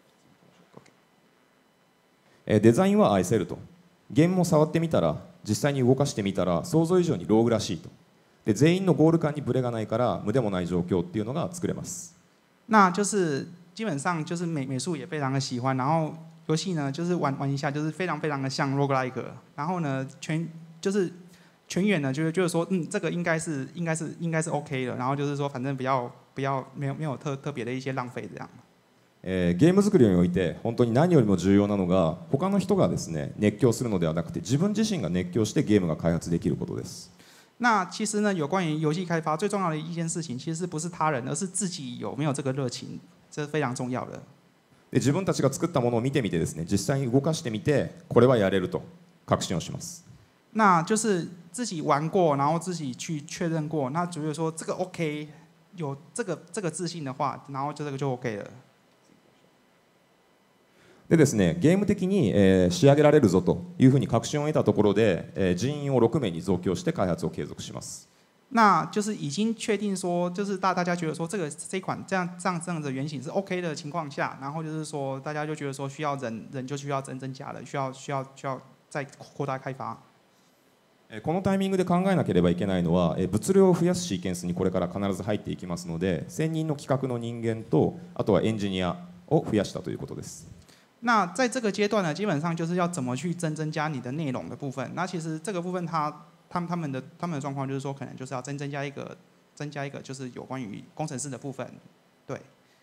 デザインは愛せると、ゲームも触ってみたら実際に動かしてみたら想像以上にローグらしいと。で全員のゴール感にブレがないから無でもない状況っていうのが作れます。 那就是基本上就是美术也非常的喜欢，然后游戏呢就是玩一下就是非常非常的像 roguelike， 然后呢全员呢就是说这个应该是 OK 的，然后就是说反正不要没有特别的一些浪费这样。 ゲーム作りにおいて本当に何よりも重要なのが他の人がですね熱狂するのではなくて自分自身が熱狂してゲームが開発できることです。 那其实呢，有关于游戏开发最重要的一件事情，其实不是他人，而是自己有没有这个热情，这是非常重要的。 で自分たちが作ったものを見てみてですね、実際に動かしてみて、これはやれると確信をします。 那就是自己玩过，然后自己去确认过，那觉得说这个 OK， 有这个自信的话，然后这个就 OK 了。 でですね、ゲーム的に、仕上げられるぞというふうに確信を得たところで、人員を6名に増強して開発を継続します。 那就是已经确定说，就是大家觉得说这一款这样的原型是 OK 的情况下，然后就是说大家就觉得说需要人就需要增加了，需要再扩大開發。 このタイミングで考えなければいけないのは、物量を増やすシーケンスにこれから必ず入っていきますので、専任の企画の人間とあとはエンジニアを増やしたということです。 那在这个阶段呢，基本上就是要怎么去增加你的内容的部分。那其实这个部分他们的状况就是说，可能就是要增加一个就是有关于工程师的部分，对。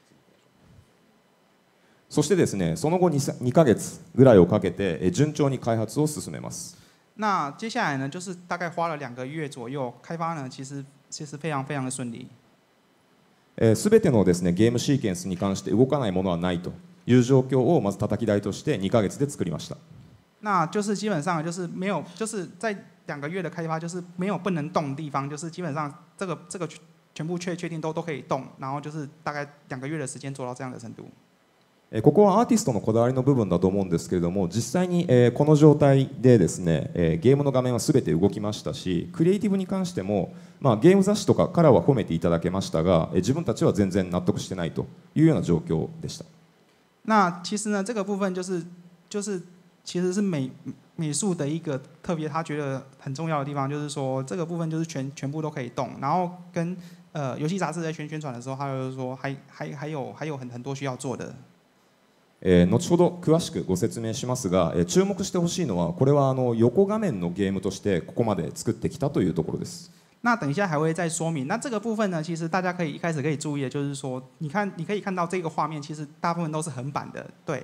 そしてですね、その後 2ヶ月ぐらいをかけて順調に開発を進めます。 那接下来呢，就是大概花了2个月左右，开发呢其实非常非常的顺利。 全てのですねゲームシーケンスに関して動かないものはないという状況をまず叩き台として2ヶ月で作りました。 那就是基本上就是没有，就是在2个月的开发，就是没有不能动的地方，就是基本上这个全部确定都可以动，然后就是大概2个月的时间做到这样的程度。 ここはアーティストのこだわりの部分だと思うんですけれども、実際にこの状態でですねゲームの画面は全て動きましたし、クリエイティブに関しても、ゲーム雑誌とかからは褒めていただけましたが、自分たちは全然納得してないというような状況でした。 那其实呢，这个部分就是其实是美术的一个特别，他觉得很重要的地方，就是说这个部分就是全部都可以动，然后跟游戏杂志在宣传的时候，他就是说还有很多需要做的。 後ほど詳しくご説明しますが、注目してほしいのはこれは横画面のゲームとしてここまで作ってきたというところです。 那等一下还会再说明。那这个部分呢，其实大家一开始可以注意的就是说，你可以看到这个画面，其实大部分都是横版的，对。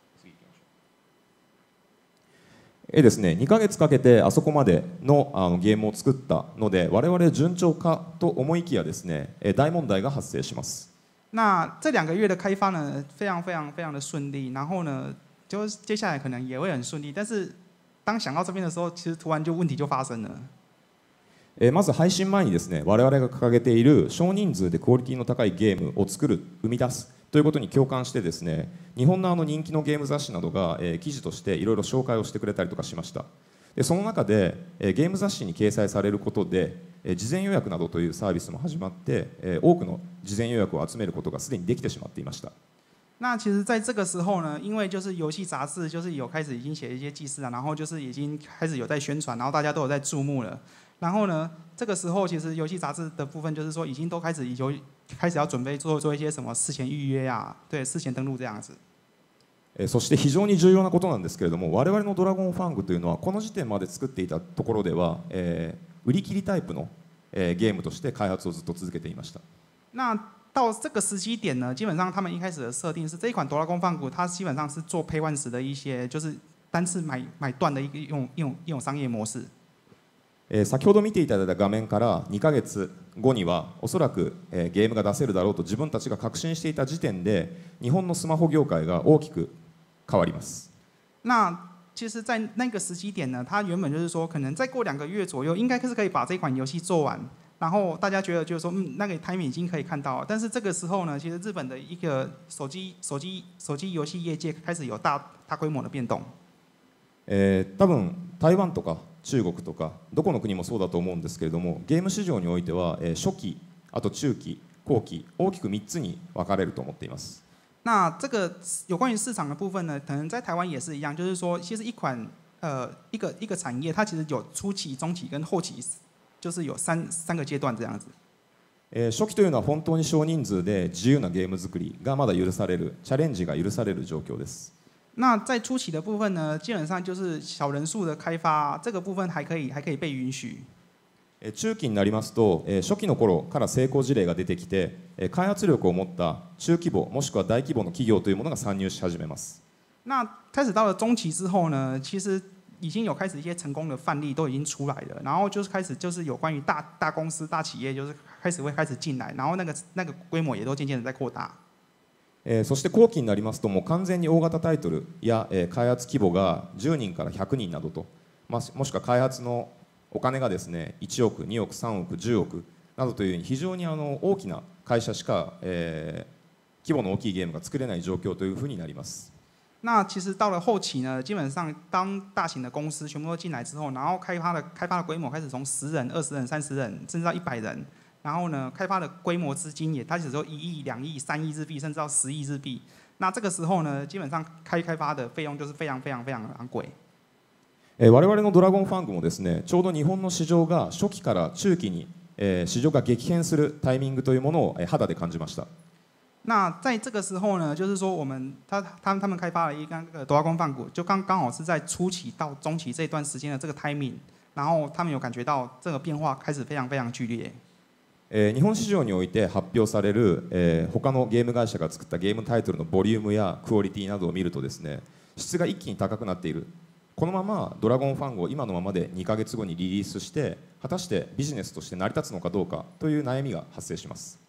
ですね、2ヶ月かけてあそこまでのゲームを作ったので、我々順調かと思いきやですね、大問題が発生します。 那这2个月的开发呢，非常的顺利，然后呢，就接下来可能也会很顺利，但是当想到这边的时候，其实突然问题就发生了。 まず配信前にですね、我々が掲げている少人数でクオリティの高いゲームを作る、生み出すということに共感してですね、日本の人気のゲーム雑誌などが記事としていろいろ紹介をしてくれたりとかしました。でその中でゲーム雑誌に掲載されることで事前予約などというサービスも始まって多くの事前予約を集めることがすでにできてしまっていました。 那其实在这个时候呢，因为就是游戏杂志就是有开始已经写一些记事啊，然后就是已经开始有在宣传，然后大家都有在注目了。然后呢，这个时候其实游戏杂志的部分就是说已经都开始要准备做一些什么事前预约啊，对，事前登录这样子。 そして非常に重要なことなんですけれども、我々のドラゴンファングというのはこの時点まで作っていたところでは、売り切りタイプのゲームとして開発をずっと続けていました。 那到这个时机点呢，基本上他们一开始的设定是这一款《哆啦 A 梦》fangu，它基本上是做配万时的一些，就是单次买断的一种商业模式。 先ほど見ていただいた画面から2ヶ月後にはおそらくゲームが出せるだろうと自分たちが確信していた時点で日本のスマホ業界が大きく変わります。 那其实，在那个时机点呢，它原本就是说，可能再过2个月左右，应该是可以把这款游戏做完。然后大家觉得就是说，那个 timing 已经可以看到了。但是这个时候呢，其实日本的一个手机游戏业界开始有大规模的变動。 多分台湾とか中国とかどこの国もそうだと思うんですけれども、ゲーム市場においては初期、あと中期、後期大きく3つに分かれると思っています。 那这个有关于市场的部分呢，可能在台湾也是一样，就是说，其实一个产业，它其实有初期、中期跟后期，就是有三个阶段这样子。 初期というのは本当に少人数で自由なゲーム作りがまだ許される、チャレンジが許される状況です。 那在初期的部分呢，基本上就是小人数的开发，这个部分还可以被允许。 中期になりますと、初期の頃から成功事例が出てきて、開発力を持った中規模もしくは大規模の企業というものが参入し始めます。 那开始到了中期之后呢，其实已经有开始一些成功的范例都已经出来了，然后就是开始就是有关于大公司、大企业就是开始进来，然后那个规模也都渐渐的在扩大。 そして後期になりますともう完全に大型タイトルや開発規模が10人から100人などと、もしくは開発のお金がですね1億、2億、3億、10億などという非常に大きな会社しか、規模の大きいゲームが作れない状況というふうになります。 那其实到了后期呢，基本上当大型的公司全部都进来之后，然后开发的规模开始从10人、20人、30人，甚至到100人。然后呢，开发的规模资金也开始说1亿、2亿、3亿日币，甚至到10亿日币。那这个时候呢，基本上开发的费用就是非常昂贵。 我々のドラゴンファングもですね、ちょうど日本の市場が初期から中期に市場が激変するタイミングというものを肌で感じました。 那在这个时候呢，就是说他们开发了一个哆啦 A 梦饭谷，就刚好是在初期到中期这段时间的这个 timing， 然后他们有感觉到这个变化开始非常剧烈。 日本市場において発表される、他のゲーム会社が作ったゲームタイトルのボリュームやクオリティなどを見るとですね、質が一気に高くなっている。このままドラゴンファングを今のままで2ヶ月後にリリースして果たしてビジネスとして成り立つのかどうかという悩みが発生します。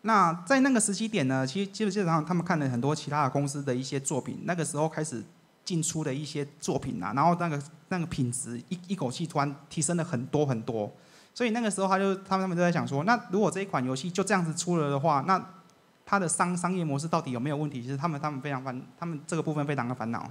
那在那个时期点呢，其实基本上他们看了很多其他的公司的一些作品，那个时候开始进出的一些作品啊，然后那个品质一口气突然提升了很多很多，所以那个时候他们就在想说，那如果这一款游戏就这样子出了的话，那它的商业模式到底有没有问题？其实他们他们这个部分非常的烦恼。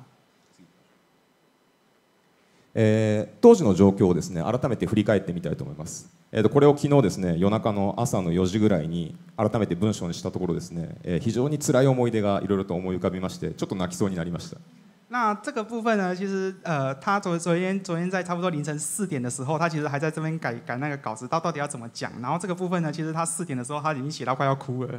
当時の状況をですね改めて振り返ってみたいと思います。これを昨日ですね夜中の朝の4時ぐらいに改めて文章にしたところですね、非常に辛い思い出がいろいろと思い浮かびましてちょっと泣きそうになりました。 那这个部分呢，其实他昨天在差不多凌晨4点的时候，他其实还在这边改那个稿子，到底要怎么讲。然后这个部分呢，其实他4点的时候他已经写到快要哭了。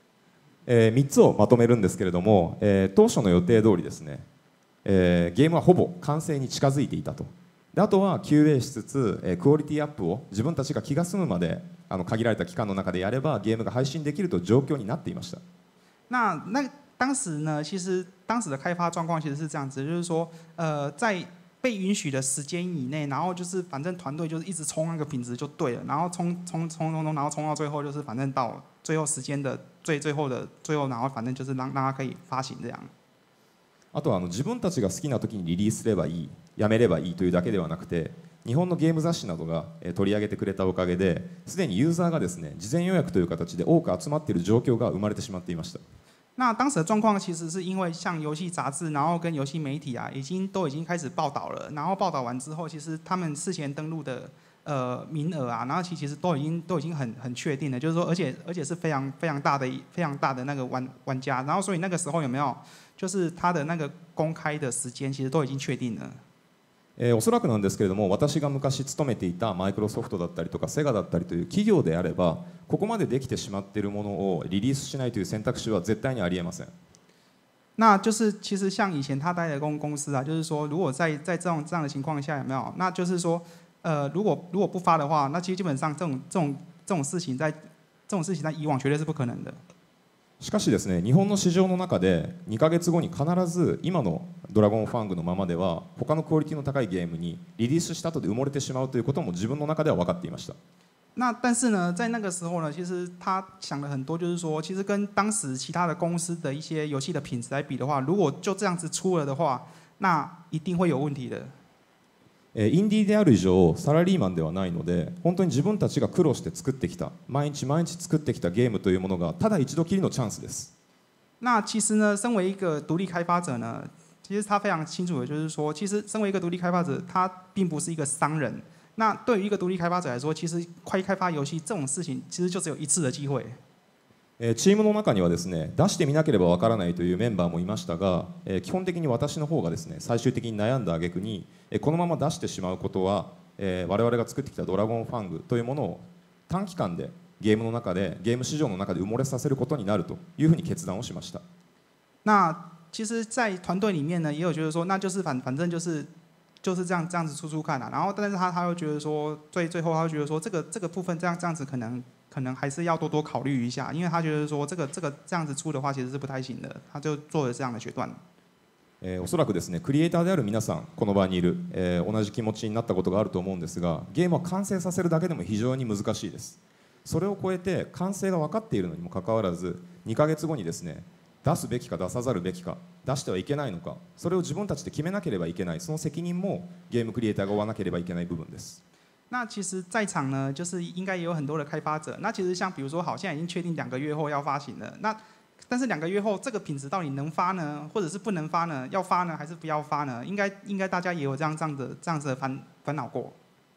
3つをまとめるんですけれども、当初の予定通りですね、ゲームはほぼ完成に近づいていたと。であとは QA しつつ、クオリティアップを自分たちが気が済むまで限られた期間の中でやればゲームが配信できるという状況になっていました。 那当时呢，其实当时的开发状况其实是这样子，就是说，在被允许的时间以内，然后就是反正团队就是一直冲那个品质就对了，然后冲，然后冲到最后就是反正到最后时间的最后，然后反正就是让它可以发行这样。 あとは自分たちが好きな時にリリースすればいい、やめればいいというだけではなくて、日本のゲーム雑誌などが取り上げてくれたおかげで、すでにユーザーがですね事前予約という形で多く集まっている状況が生まれてしまっていました。 那当时的状况其实是因为像游戏杂志，然后跟游戏媒体啊，都已经开始报道了。然后报道完之后，其实他们事前登录的名额啊，然后其实都已经很确定了，就是说，而且是非常大的那个玩家。然后所以那个时候有没有，就是他的那个公开的时间，其实都已经确定了。 おそらくなんですけれども、私が昔勤めていたマイクロソフトだったりとかセガだったりという企業であれば、ここまでできてしまっているものをリリースしないという選択肢は絶対にありえません。 那就是其实像以前他待的公司啊，就是说，如果在这样的情况下有没有？那就是说，如果不发的话，那其实基本上这种事情在以往绝对是不可能的。 しかしですね、日本の市場の中で2ヶ月後に必ず今のドラゴンファングのままでは他のクオリティの高いゲームにリリースした後で埋もれてしまうということも自分の中では分かっていました。 那但是呢，在那个时候呢，其实他想了很多，就是说，其实跟当时其他的公司的一些游戏的品质来比的话，如果就这样子出了的话，那一定会有问题的。 インディーである以上サラリーマンではないので、本当に自分たちが苦労して作ってきた毎日作ってきたゲームというものがただ一度きりのチャンスです。 那其实呢，身为一个独立开发者呢，其实他非常清楚的就是说，其实身为一个独立开发者，他并不是一个商人。那对于一个独立开发者来说，其实开发游戏这种事情，其实就只有一次的机会。 チームの中にはですね、出してみなければわからないというメンバーもいましたが、基本的に私の方がですね、最終的に悩んだ挙句に、このまま出してしまうことは、我々が作ってきたドラゴンファングというものを短期間でゲーム市場の中で埋もれさせることになるというふうに決断をしました。 那其实，在团队里面呢，也有觉得说，那就是反正就是这样子出看啊。然后，但是他又觉得说，最后他又觉得说，这个部分这样子可能还是要多考虑一下，因为他觉得说这样子出的话其实是不太行的，他就做了这样的决断。 おそらくですね、クリエイターである皆さんこの場にいる、同じ気持ちになったことがあると思うんですが、ゲームを完成させるだけでも非常に難しいです。それを超えて完成が分かっているのにもかかわらず、2ヶ月後にですね、出すべきか出さざるべきか、出してはいけないのか、それを自分たちで決めなければいけない、その責任もゲームクリエイターが負わなければいけない部分です。 那其实，在场呢，就是应该也有很多的开发者。那其实像比如说，好，现在已经确定2个月后要发行了。那但是2个月后，这个品质到底能发呢，或者是不能发呢？要发呢，还是不要发呢？应该大家也有这样子的烦恼过。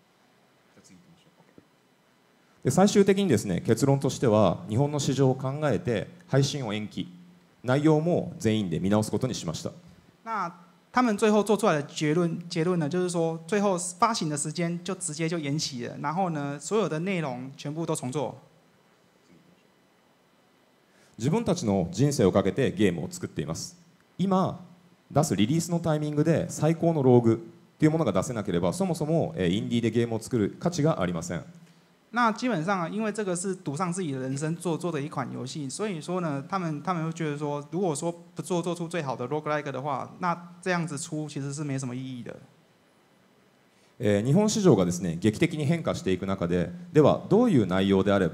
で最終的にですね、結論としては日本の市場を考えて配信を延期、内容も全員で見直すことにしました。 那他们最后做出来的结论呢，就是说最后发行的时间就直接就延期了，然后呢，所有的内容全部都重做。 自分たちの人生をかけてゲームを作っています。今出すリリースのタイミングで最高のローグというものが出せなければ、そもそもインディーでゲームを作る価値がありません。 那基本上啊，因为这个是赌上自己的人生做的一款游戏，所以说呢，他们会觉得说，如果说不做出最好的 roguelike 的话，那这样子出其实是没什么意义的。 日本市場がですね劇的に変化していく中で、ではどういう内容であれば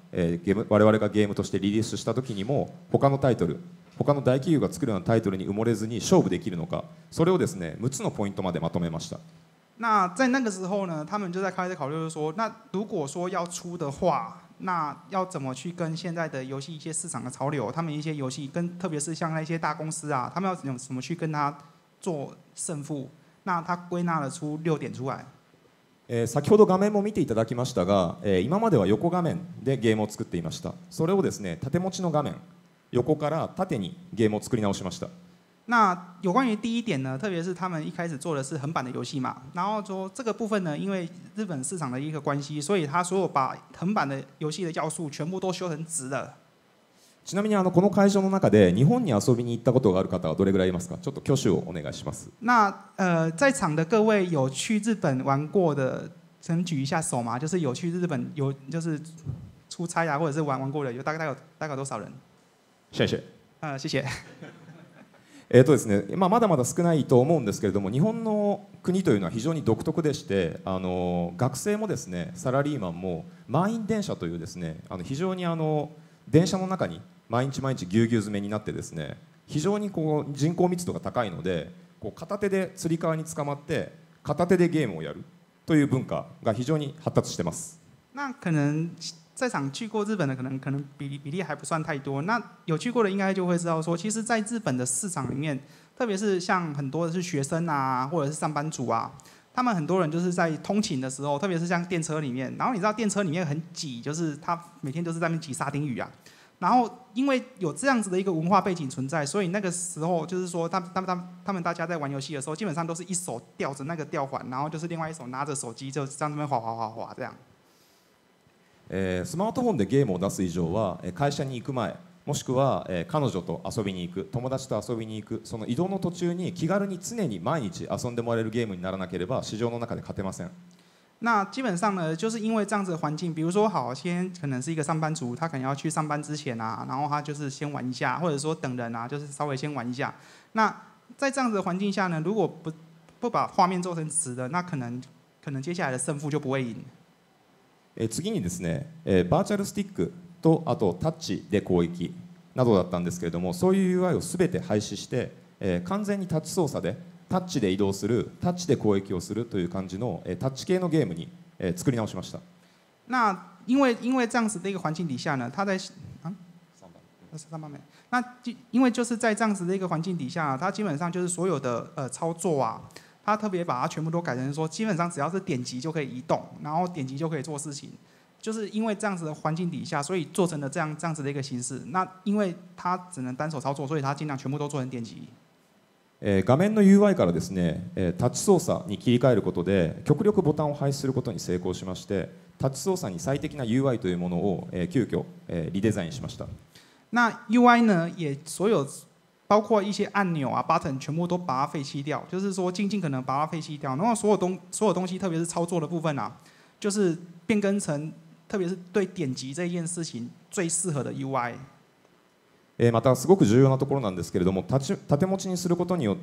我々がゲームとしてリリースした時にも他のタイトル、他の大企業が作るようなタイトルに埋もれずに勝負できるのか、それをですね6つのポイントまでまとめました。 那在那个时候呢，他们就在开始考虑，就是说，那如果说要出的话，那要怎么去跟现在的游戏一些市场的潮流，他们一些游戏跟特别是像那些大公司啊，他们要怎么去跟他做胜負？那他归纳了出6点出来。 先ほど画面も見ていただきましたが、今までは横画面でゲームを作っていました。それをですね縦持ちの画面、横から縦にゲームを作り直しました。 那有关于第一点呢，特别是他们一开始做的是横版的游戏嘛，然后说这个部分呢，因为日本市场的一个关系，所以他所有把横版的游戏的要素全部都修成直的。 ちなみにこの会場の中で日本に遊びに行ったことがある方はどれぐらいいますか？ちょっと挙手をお願いします。 那在场的各位有去日本玩过的，请举一下手嘛，就是有去日本有就是出差啊，或者是玩过的，有大概多少人？ 谢谢。 谢谢。 ですね、まだまだ少ないと思うんですけれども、日本の国というのは非常に独特でして、学生もですねサラリーマンも満員電車というですね非常に電車の中に毎日毎日ぎゅうぎゅう詰めになってですね、非常にこう人口密度が高いので、こう片手でつり革に捕まって片手でゲームをやるという文化が非常に発達してます。 那可能在场去过日本的可能比例还不算太多，那有去过的应该就会知道说，其实在日本的市场里面，特别是像很多的是学生啊，或者是上班族啊，他们很多人就是在通勤的时候，特别是像电车里面，然后你知道电车里面很挤，就是他每天都是在那边挤沙丁鱼啊。然后因为有这样子的一个文化背景存在，所以那个时候就是说他们大家在玩游戏的时候，基本上都是一手吊着那个吊环，然后就是另外一手拿着手机，就在那边滑这样。 スマートフォンでゲームを出す以上は会社に行く前、もしくは彼女と遊びに行く、友達と遊びに行く、その移動の途中に気軽に常に毎日遊んでもらえるゲームにならなければ市場の中で勝てません。 那基本上呢，就是因为这样子的环境，比如说好，先可能是一个上班族，他可能要去上班之前啊，然后他就是先玩一下，或者说等人啊，就是稍微先玩一下。那在这样子的环境下呢，如果不把画面做成直的，那可能接下来的胜负就不会赢。 次にですね、バーチャルスティックとあとタッチで攻撃などだったんですけれども、そういう UI をすべて廃止して、完全にタッチ操作でタッチで移動する、タッチで攻撃をするという感じのタッチ系のゲームに作り直しました。 那因为这样子的一个环境底下呢，他在上半面，那因为就是在这样子的一个环境底下，它基本上就是所有的操作啊。他特别把它全部都改成说，基本上只要是点击就可以移动，然后点击就可以做事情。就是因为这样子的环境底下，所以做成了这样子的一个形式。那因为它只能单手操作，所以它尽量全部都做成点击。 画面の UI からですね、タッチ操作に切り替えることで極力ボタンを廃止することに成功しまして、タッチ操作に最適な UI というものを急遽リデザインしました。 那 UI 呢，也所有。包括一些按钮啊 ，button 全部都把它废弃掉，就是说尽可能把它废弃掉。然后所有东西，特别是操作的部分啊，就是变更成，特别是对点击这件事情最适合的 UI。 またすごく重要なところなんですけれども、縦持ちにすることによって、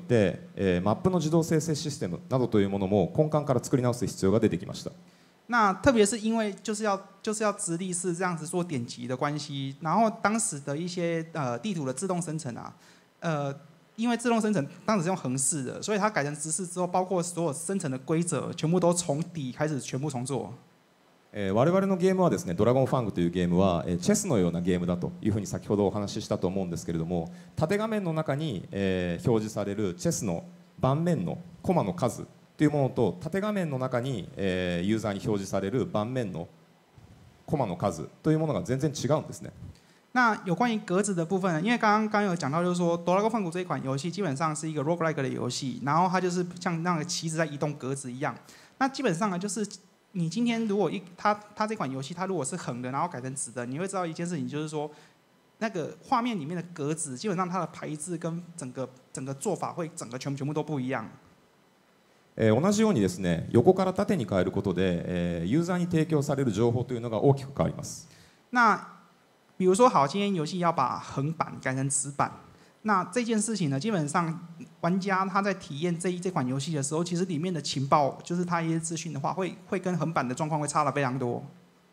マップの自動生成システムなどというものも根幹から作り直す必要が出てきました。 那特别是因为就是要直立式这样子做点击的关系，然后当时的一些地图的自动生成啊。因为自动生成当时是用横式的，所以它改成直式之后，包括所有生成的规则全部都从底开始全部重做。 我々のゲームはですね、ドラゴンファングというゲームはチェスのようなゲームだというふうに先ほどお話ししたと思うんですけれども、縦画面の中に表示されるチェスの盤面のコマの数というものと、縦画面の中にユーザーに表示される盤面のコマの数というものが全然違うんですね。 那有关于格子的部分呢？因为刚刚有讲到，就是说《哆啦 A 梦》这一款游戏基本上是一个 roguelike 的游戏，然后它就是像那个棋子在移动格子一样。那基本上呢，就是你今天如果它这款游戏它如果是横的，然后改成直的，你会知道一件事情，就是说那个画面里面的格子，基本上它的排字跟整个做法会整个全部都不一样。 同じようにですね、横から縦に変えることで、ユーザーに提供される情報というのが大きく変わります。 那比如说，好，今天游戏要把横版改成直版，那这件事情呢，基本上玩家他在体验这款游戏的时候，其实里面的情报，就是他一些资讯的话，会跟横版的状况会差得非常多。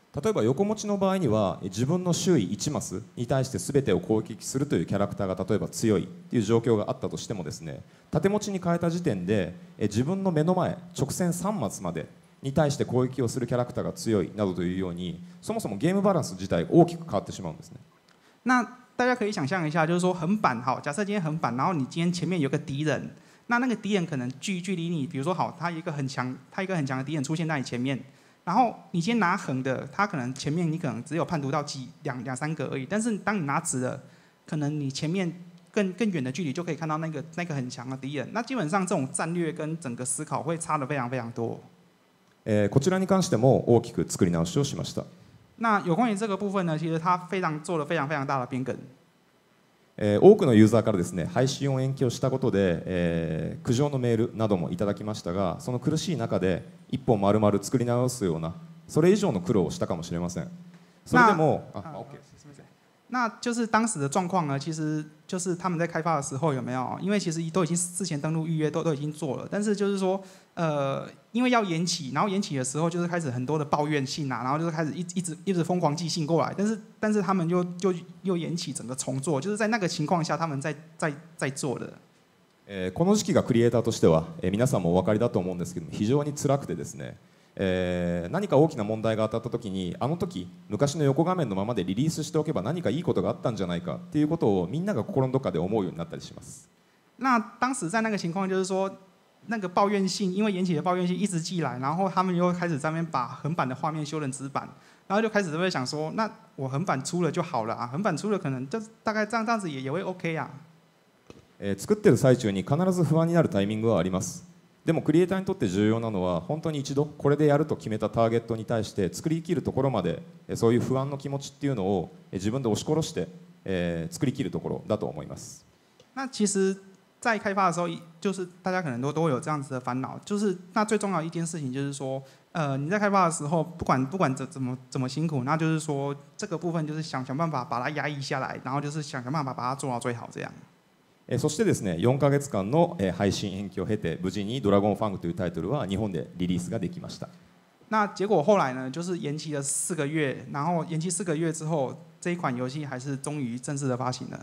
例えば横持ちの場合には自分の周囲1マスに対して全てを攻撃するというキャラクターが例えば強いという状況があったとしてもですね、縦持ちに変えた時点で自分の目の前直線3マスまでに対して攻撃をするキャラクターが強いなどというように、そもそもゲームバランス自体が大きく変わってしまうんですね。 那大家可以想象一下，就是说横版好，假设今天横版，然后你今天前面有个敌人，那个敌人可能距离你，比如说好，他一个很强的敌人出现在你前面，然后你先拿横的，他可能前面你可能只有判读到两三个而已，但是当你拿直的，可能你前面更远的距离就可以看到那个很强的敌人。那基本上这种战略跟整个思考会差得非常非常多。 こちらに関しても大きく作り直しをしました。 那有关于这个部分呢，其实他做了非常非常大的变更。 多くのユーザーからですね、配信を延期をしたことで、苦情のメールなどもいただきましたが、その苦しい中で一本丸々作り直すような、それ以上の苦労をしたかもしれません。それでも、 那就是当时的状况呢，其实就是他们在开发的时候有没有？因为其实都已经之前登录预约都已经做了，但是就是说，因为要延期，然后延期的时候就是开始很多的抱怨信啊，然后就是开始一直疯狂寄信过来，但是他们又延期整个重做，就是在那个情况下他们在做的。 この時期がクリエイターとしては、皆さんもお分かりだと思うんですけども、非常に辛くてですね。何か大きな問題が当たった時に、あの時昔の横画面のままでリリースしておけば何かいいことがあったんじゃないかっていうことをみんなが心のどこかで思うようになったりします。 那当时在那个情况就是说，那个抱怨信，因为延期的抱怨信一直寄来，然后他们又开始在那边把横版的画面修成直版，然后就开始在想说，那我横版出了就好了啊，横版出了可能就大概这样子也会 OK 啊。 作ってる最中に必ず不安になるタイミングはあります。でもクリエイターにとって重要なのは、本当に一度これでやると決めたターゲットに対して作り切るところまで、そういう不安の気持ちっていうのを自分で押し殺して、作り切るところだと思います。 那其实，在开发的时候，就是大家可能都会有这样子的烦恼，就是那最重要的一件事情就是说，你在开发的时候，不管怎么辛苦，那就是说这个部分就是想办法把它压抑下来，然后就是想办法把它做到最好这样。 そしてですね、4ヶ月間の配信延期を経て、無事にドラゴンファングというタイトルは日本でリリースができました。 那结果后来呢，就是延期了4个月，然后延期4个月之后，这一款游戏还是终于正式的发行了。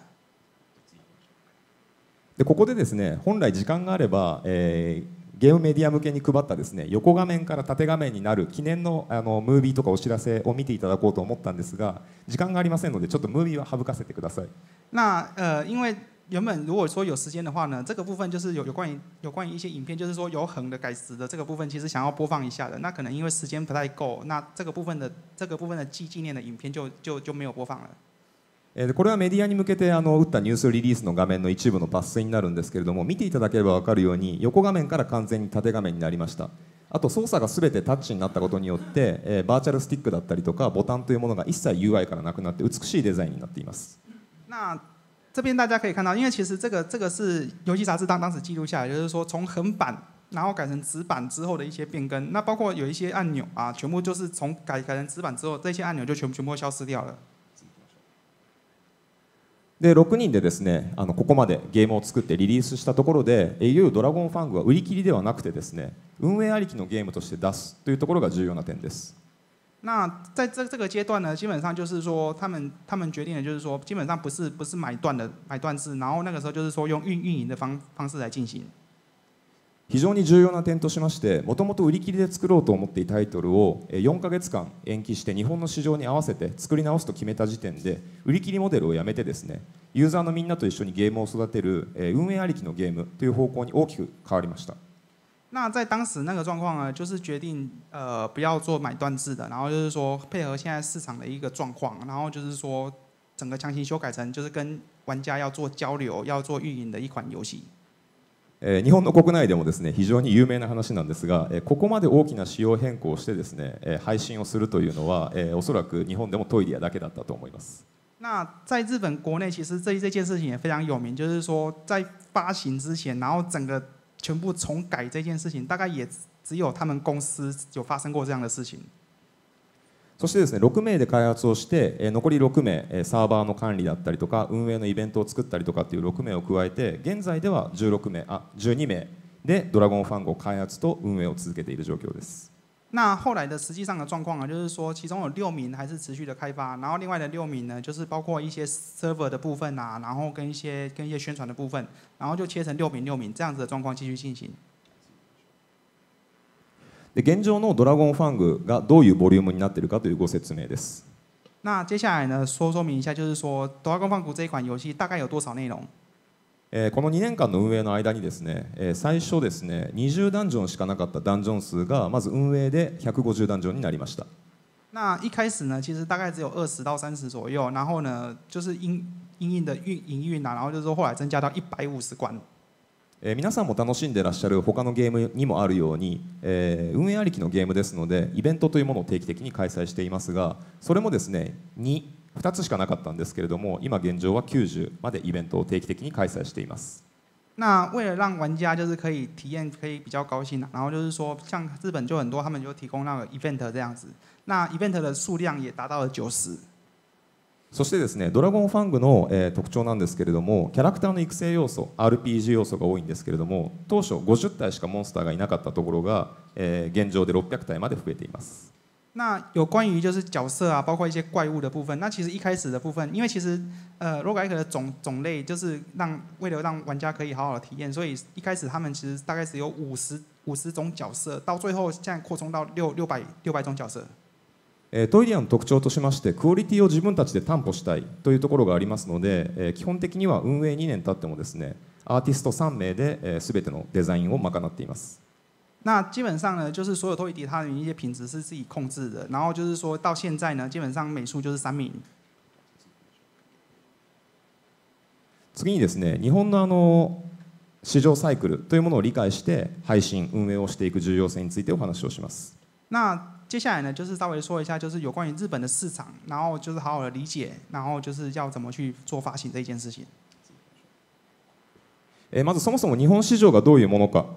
でここでですね、本来時間があれば、ゲームメディア向けに配ったですね、横画面から縦画面になる記念のムービーとかお知らせを見ていただこうと思ったんですが、時間がありませんので、ちょっとムービーは省かせてください。 那因为原本如果说有时间的话呢，这个部分就是有关于一些影片，就是说由横的改直的这个部分，其实想要播放一下的，那可能因为时间不太够，那这个部分的纪念的影片就没有播放了。 これはメディアに向けて打ったニュースリリースの画面の一部の抜粋になるんですけれども、見ていただければ分かるように横画面から完全に縦画面になりました。あと操作が全てタッチになったことによって、バーチャルスティックだったりとかボタンというものが一切 UI からなくなって美しいデザインになっています。 那这边大家可以看到，因为其实这个是游戏杂志当时记录下来，就是说从横版然后改成直版之后的一些变更，那包括有一些按钮啊，全部就是从改成直版之后，这些按钮就全部消失掉了。 で6人でですね、ここまでゲームを作ってリリースしたところで、いよいよドラゴンファングは売り切りではなくてですね、運営ありきのゲームとして出すというところが重要な点です。 那在这个阶段呢，基本上就是说他们决定的就是说，基本上不是买断制，然后那个时候就是说用运营的方式来进行。 非常に重要な点としまして、もともと売り切りで作ろうと思っていたタイトルを4ヶ月間延期して日本の市場に合わせて作り直すと決めた時点で、売り切りモデルをやめてですね、ユーザーのみんなと一緒にゲームを育てる運営ありきのゲームという方向に大きく変わりました。 那在当时那个状况呢，就是决定不要做买断制的，然后就是说配合现在市场的一个状况，然后就是说整个强行修改成就是跟玩家要做交流、要做运营的一款游戏。 日本の国内でもですね、非常に有名な話なんですが、ここまで大きな仕様変更をしてですね、配信をするというのは、おそらく日本でもトイレだけだったと思います。 那在日本国内，其实这件事情也非常有名，就是说在发行之前，然后整个全部重改这件事情，大概也只有他们公司有发生过这样的事情。 そしてですね、6名で開発をして、残り6名、サーバーの管理だったりとか運営のイベントを作ったりとかっていう6名を加えて、現在では12名でドラゴンファングを開発と運営を続けている状況です。 那后来的实际上的状况啊，就是说其中有6名还是持续的开发，然后另外的6名呢，就是包括一些 server 的部分啊，然后跟一些宣传的部分，然后就切成6名6名这样子的状况继续进行。 で現状のドラゴンファングがどういうボリュームになっているかというご説明です。 那接下来呢，说明一下，就是说《Dragon 放谷》这一款游戏大概有多少内容？ この2年間の運営の間にですね、最初ですね、20ダンジョンしかなかったダンジョン数がまず運営で150ダンジョンになりました。 那一开始呢，其实大概只有20到30左右，然后呢，就是因应的营运啊，然后就是说后来增加到150关。 皆さんも楽しんでいらっしゃる他のゲームにもあるように、運営ありきのゲームですのでイベントというものを定期的に開催していますが、それもですね2つしかなかったんですけれども、今現状は90までイベントを定期的に開催しています。 那为了让玩家就是可以体验可以比较高兴啊，然后就是说像日本就很多他们就提供那个 event 这样子，那 event 的数量也达到了90。 そしてですね、ドラゴンファングの、特徴なんですけれども、キャラクターの育成要素 RPG 要素が多いんですけれども、当初50体しかモンスターがいなかったところが、現状で600体まで増えています。 那有关于就是角色啊，包括一些怪物的部分，那其实一开始的部分，因为其实roguelike 的种类就是为了让玩家可以好好的体验，所以一开始他们其实大概只有50种角色，到最后现在扩充到600种角色。 トイリアの特徴としまして、クオリティを自分たちで担保したいというところがありますので、基本的には運営2年経ってもですね、アーティスト3名で全てのデザインを賄っています。 那基本上呢，就是所有托伊迪它的一些品质是自己控制的，然后就是说到现在呢，基本上美术就是3名。 次にですね、日本の市場サイクルというものを理解して配信運営をしていく重要性についてお話をします。 那接下来呢，就是稍微说一下，就是有关于日本的市场，然后就是好好的理解，然后就是要怎么去做发行这一件事情。 まずそもそも日本市場がどういうものか。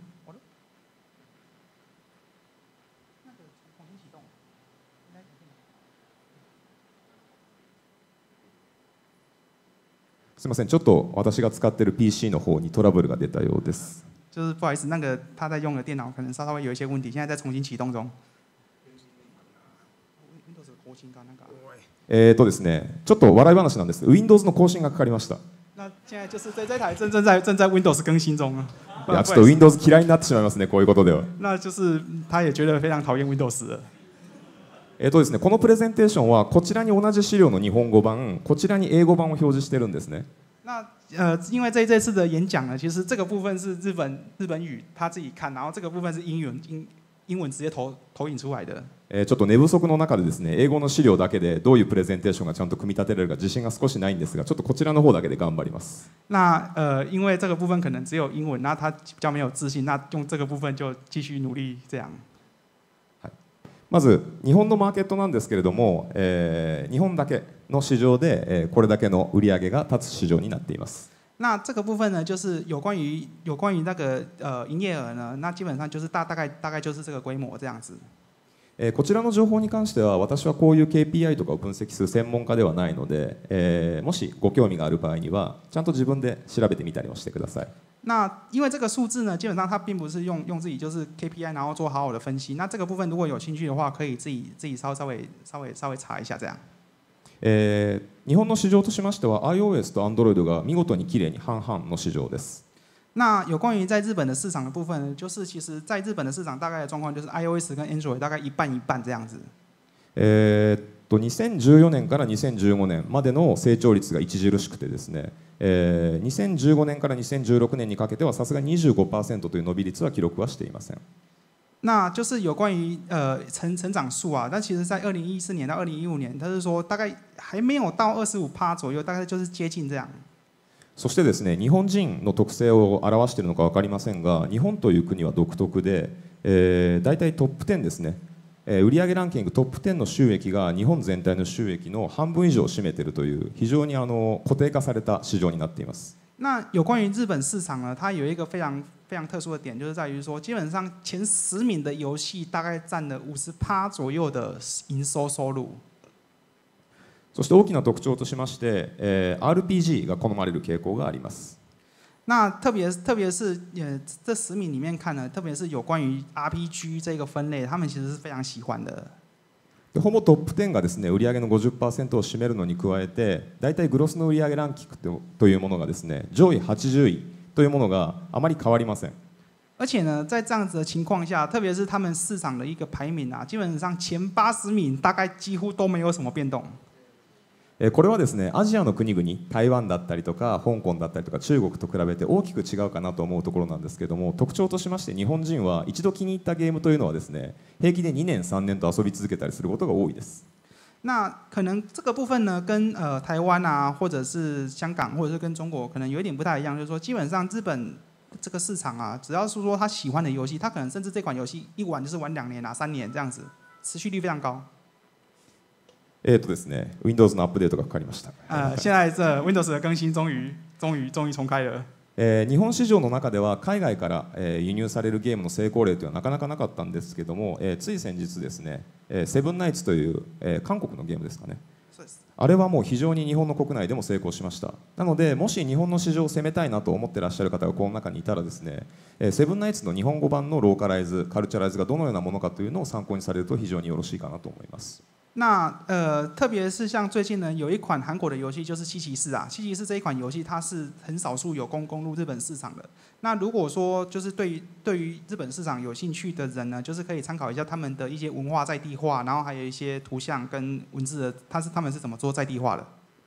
すみません、ちょっと私が使っている PC の方にトラブルが出たようです。 就是不好意思，那个他在用的电脑可能稍微有一些问题，现在在重新启动中。 ですね、ちょっと笑い話なんです。Windows の更新がかかりました。 那现在就是这台正在 Windows 更新中啊。 いや、ちょっと Windows 嫌いになってしまいますね、こういうことでは。 那就是他也觉得非常讨厌 Windows 了。 ですね、このプレゼンテーションはこちらに同じ資料の日本語版、こちらに英語版を表示してるんですね。 那因为这次的演讲呢，其实这个部分是日本语他自己看，然后这个部分是英文直接投影出来的。 ちょっと寝不足の中でですね、英語の資料だけでどういうプレゼンテーションがちゃんと組み立てられるか自信が少しないんですが、ちょっとこちらの方だけで頑張ります。 那因为这个部分可能只有英文，那他比较没有自信，那用这个部分就继续努力这样。 まず日本のマーケットなんですけれども、日本だけの市場で、これだけの売り上げが立つ市場になっています。 那这个部分呢，就是有关于那个营业额呢，那基本上就是大概就是这个规模这样子。 こちらの情報に関しては私はこういう KPI とかを分析する専門家ではないので、もしご興味がある場合にはちゃんと自分で調べてみたりもしてください。 那因为这个数字呢，基本上它并不是用自己就是 KPI， 然后做好好的分析。那这个部分如果有兴趣的话，可以自己稍微查一下这样。 日本の市場としましては iOS と Android が見事にきれいに半々の市場です。 那有关于在日本的市场的部分呢，就是其实在日本的市场大概的状况就是 iOS 跟 Android 大概一半一半这样子。 2014年から2015年までの成長率が著しくてですね、2015年から2016年にかけてはさすがに 25% という伸び率は記録はしていません。 那就是有关于成长数啊，那其实在2014年到2015年，他是说大概还没有到25%左右，大概就是接近这样。 そしてですね、日本人の特性を表しているのか分かりませんが、日本という国は独特で、大体トップ10ですね、売上ランキングトップ10の収益が日本全体の収益の半分以上を占めているという非常に固定化された市場になっています。 那有关于日本市场呢，它有一个非常特殊的点，就是在于说，基本上前10名的游戏大概占了50%左右的营收入。 そして大きな特徴としまして、RPG が好まれる傾向があります。 那特别是这10名里面看呢，特别是有关于 RPG 这个分类，他们其实是非常喜欢的。 でほぼトップ10がですね売上の 50% を占めるのに加えて、大体グロスの売上ランキングというものがですね上位80位というものがあまり変わりません。 而且呢，在这样子的情况下，特别是他们市场的一个排名啊，基本上前80名大概几乎都没有什么变动。 これはですねアジアの国々、台湾だったりとか香港だったりとか中国と比べて大きく違うかなと思うところなんですけども、特徴としまして日本人は一度気に入ったゲームというのはですね平気で2年3年と遊び続けたりすることが多いです。 那可能这个部分呢，跟台湾啊，或者是香港，或者是跟中国可能有一点不太一样，就是说基本上日本这个市场啊，只要是说他喜欢的游戏，他可能甚至这款游戏一玩就是玩2年啊、3年这样子，持续率非常高。 ですね、Windows のアップデートがかかりました。 现在这 Windows 的更新终於重開了。 日本市場の中では海外から輸入されるゲームの成功例というのはなかなかなかったんですけども、つい先日ですね、セブンナイツという韓国のゲームですかね。あれはもう非常に日本の国内でも成功しました。なのでもし日本の市場を攻めたいなと思ってらっしゃる方がこの中にいたらですね、セブンナイツの日本語版のローカライズ、カルチャライズがどのようなものかというのを参考にされると非常によろしいかなと思います。 那特别是像最近呢，有一款韩国的游戏就是七骑士啊，七骑士这一款游戏它是很少数有攻入日本市场的。那如果说就是对于日本市场有兴趣的人呢，就是可以参考一下他们的一些文化在地化，然后还有一些图像跟文字的，他们是怎么做在地化的。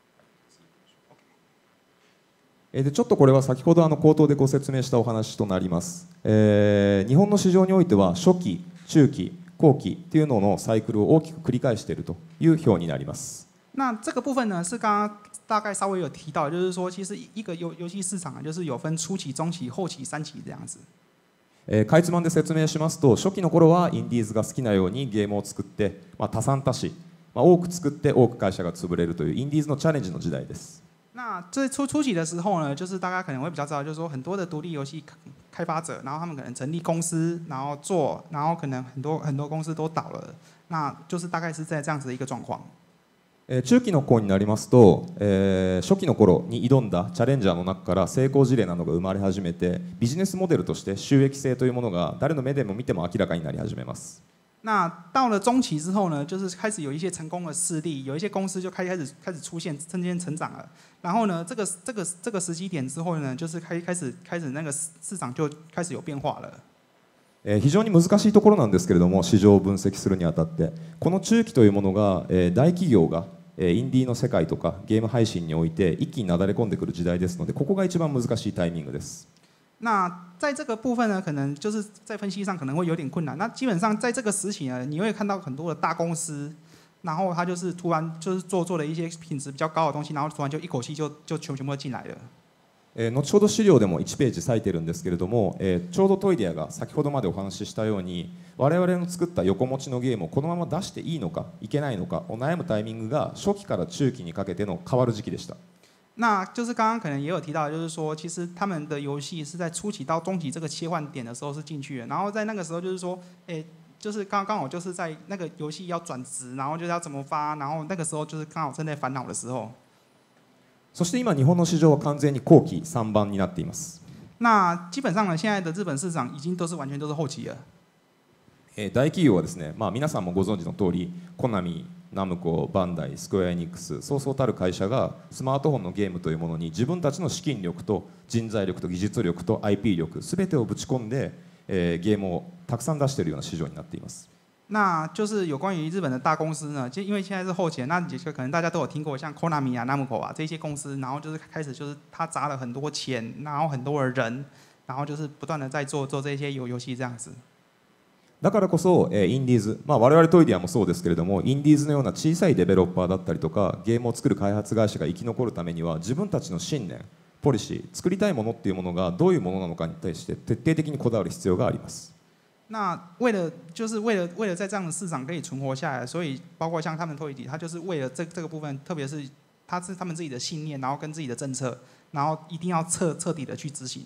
でちょっとこれは先ほど口頭でご説明したお話となります。日本の市場においては初期、中期、後期っていうののサイクルを大きく繰り返しているという表になります。 那这个部分呢，是刚刚大概稍微有提到，就是说，其实一个游戏市场啊，就是有分初期、中期、後期、3期这样子。 かいつまんで説明しますと、初期の頃はインディーズが好きなようにゲームを作って、多産多死、多く作って多く会社が潰れるというインディーズのチャレンジの時代です。 那这初期的时候呢，就是大家可能会比较知道，就是说很多的独立游戏开发者，然后他们可能成立公司，然后做，然后可能很多公司都倒了，那就是大概是在这样子的一个状况。 中期の頃になりますと、初期の頃に挑んだチャレンジャーの中から成功事例などが生まれ始めて、ビジネスモデルとして収益性というものが誰の目でも見ても明らかになり始めます。 那到了中期之后呢，就是开始有一些成功的事例，有一些公司就开始出现，瞬间成长了。然后呢，这个时机点之后呢，就是开始那个市场就开始有变化了。 非常に難しいところなんですけれども、市場を分析するにあたってこの中期というものが大企業がインディーの世界とかゲーム配信において一気になだれ込んでくる時代ですので、ここが一番難しいタイミングです。 那在这个部分呢，可能就是在分析上可能会有点困难。那基本上在这个时期呢，你会看到很多的大公司，然后他就是突然就是做了一些品质比较高的东西，然后突然就一口气就全部进来了。 後ほど資料でも1ページ割いてるんですけれども、ちょうどトイデアが先ほどまでお話ししたように、我々の作った横持ちのゲームをこのまま出していいのかいけないのかを悩むタイミングが初期から中期にかけての変わる時期でした。 那就是刚刚可能也有提到，就是说，其实他们的游戏是在初期到中期这个切换点的时候是进去的，然后在那个时候就是说，就是刚好就是在那个游戏要转职，然后就是要怎么发，然后那个时候就是刚好正在烦恼的时候。 そして今日本の市場は完全に後期3番になっています。 那基本上呢，现在的日本市场已经完全都是后期了。 大企業はですね、皆さんもご存知の通り、コナミ、ナムコ、バンダイ、スクエアエニックス、そうそうたる会社がスマートフォンのゲームというものに自分たちの資金力と人材力と技術力と IP 力すべてをぶち込んで、ゲームをたくさん出しているような市場になっています。 那就是有关于日本的大公司呢，就因为现在是后期，那可能大家都有听过像 Konami 啊、Namco 啊这些公司，然后就是开始就是他砸了很多钱，然后很多的人，然后就是不断的在做这些游戏这样子。 だからこそ、インディーズ、我々トイディアもそうですけれども、インディーズのような小さいデベロッパーだったりとかゲームを作る開発会社が生き残るためには、自分たちの信念、ポリシー、作りたいものっていうものがどういうものなのかに対して徹底的にこだわる必要があります。 那为了在这样的市场可以存活下来，所以包括像他们toyD，他就是为了这个部分，特别是他们自己的信念，然后跟自己的政策，然后一定要彻底的去执行。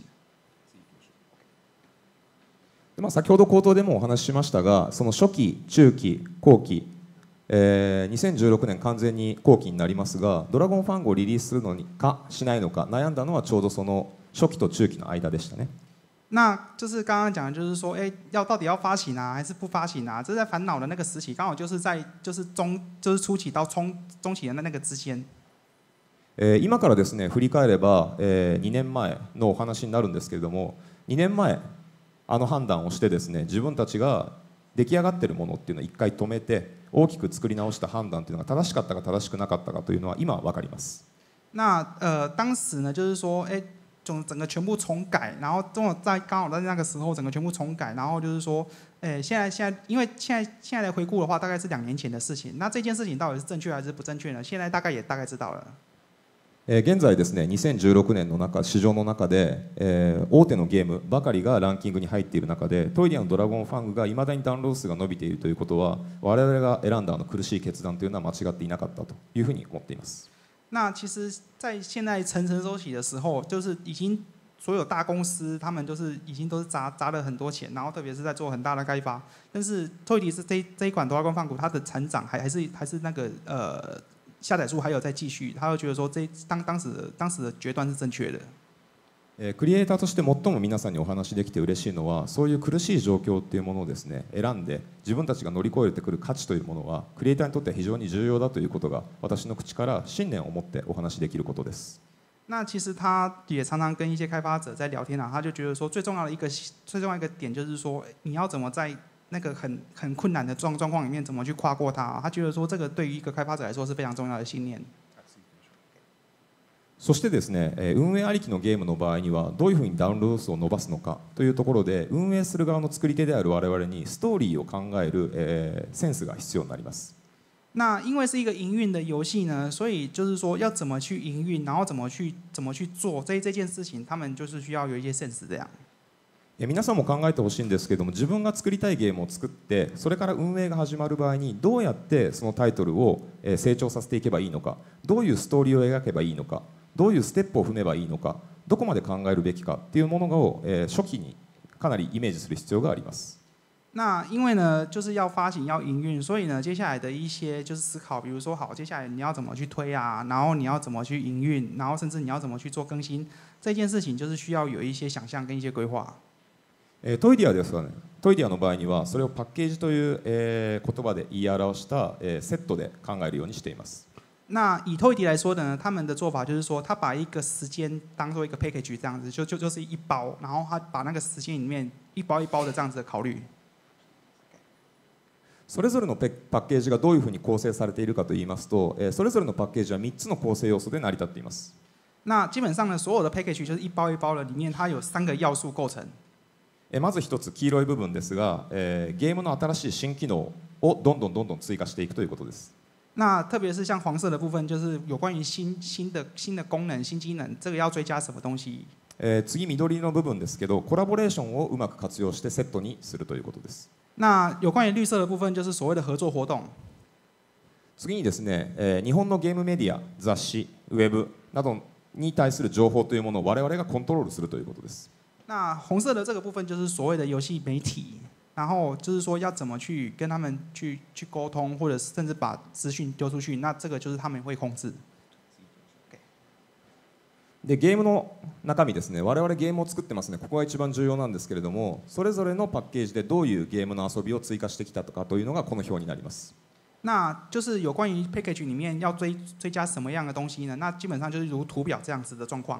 先ほど口頭でもお話ししましたが、その初期、中期、後期、2016年完全に後期になりますが、ドラゴンファンゴをリリースするのかしないのか悩んだのはちょうどその初期と中期の間でしたね。 那就是刚刚讲的，就是说，哎，到底要发行啊，还是不发行啊？这是在烦恼的那个时期，刚好就是在初期到中期的那个之间。 今からですね振り返れば、2年前のお話になるんですけれども、2年前あの判断をしてですね、自分たちが出来上がっているものっていうのを一回止めて大きく作り直した判断というのが正しかったか正しくなかったかというのは今分かります。 那当时呢，就是说，哎，整个全部重改，然后刚好在那个时候整个全部重改，然后就是说，哎，现在因为现在来回顾的话，大概是2年前的事情。那这件事情到底是正确还是不正确呢？现在大概知道了。 現在ですね、2016年の市場の中で、大手のゲームばかりがランキングに入っている中で、トイディアのドラゴンファングがいまだにダウンロード数が伸びているということは、我々が選んだ苦しい決断というのは間違っていなかったというふうに思っています。 那其实，在现在成熟期的时候，就是已经所有大公司他们就是已经都是砸了很多钱，然后特别是在做很大的开发。但是托迪是这一款《ドラゴンファング》它的成长还是那个下载数还有在继续，他会觉得说当时的决断是正确的。 クリエイターとして最も皆さんにお話しできて嬉しいのは、そういう苦しい状況っていうものをですね選んで自分たちが乗り越えてくる価値というものはクリエイターにとって非常に重要だということが私の口から信念を持ってお話しできることです。 那其实他也常常跟一些开发者在聊天啊，他就觉得说最重要一个点就是说你要怎么在那个很困难的状况里面怎么去跨过它。他觉得说这个对于一个开发者来说是非常重要的信念。 そしてですね、運営ありきのゲームの場合にはどういうふうにダウンロード数を伸ばすのかというところで、運営する側の作り手である我々にストーリーを考える、センスが必要になります。 那因为是一个营运的游戏呢，所以就是说要怎么去营运，然后怎么去做这件事情，他们就是需要有一些 sense 这样。 皆さんも考えてほしいんですけれども、自分が作りたいゲームを作ってそれから運営が始まる場合にどうやってそのタイトルを成長させていけばいいのか、どういうストーリーを描けばいいのか、どういうステップを踏めばいいのか、どこまで考えるべきかっていうものを初期にかなりイメージする必要があります。 那因为呢，就是要发行要营运，所以呢，接下来的一些就是思考，比如说好，接下来你要怎么去推啊，然后你要怎么去营运，然后甚至你要怎么去做更新，这件事情就是需要有一些想象跟一些规划。 トイディアですがね、トイディアの場合にはそれをパッケージという、言葉で言い表した、セットで考えるようにしています。 那以托迪来说呢，他们的做法就是说，他把一个时间当做一个 package 这样子，就是一包，然后他把那个时间里面一包一包的这样子的考虑。 それぞれのパッケージがどういうふうに構成されているかといいますと、それぞれのパッケージは3つの構成要素で成り立っています。 那基本上呢，所有的 package 就是一包一包的，里面它有3个要素構成。 まず一つ黄色い部分ですが、ゲームの新しい新機能をどんどん追加していくということです。 那特别是像黄色的部分，就是有关于新的功能、新机能，这个要追加什么东西？ 次緑の部分ですけど、コラボレーションをうまく活用してセットにするということです。 那有关于绿色的部分，就是所谓的合作活动。 次にですね、日本のゲームメディア、雑誌、ウェブなどに対する情報というものを我々がコントロールするということです。 那红色的这个部分就是所谓的游戏媒体，然后就是说要怎么去跟他们去沟通，或者甚至把资讯丢出去，那这个就是他们会控制。 でゲームの中身ですね、我々ゲームを作ってますね、ここが一番重要なんですけれども、それぞれのパッケージでどういうゲームの遊びを追加してきたかというのがこの表になります。 那就是有关于 package 里面要追加什么样的东西呢？那基本上就是如图表这样子的状况。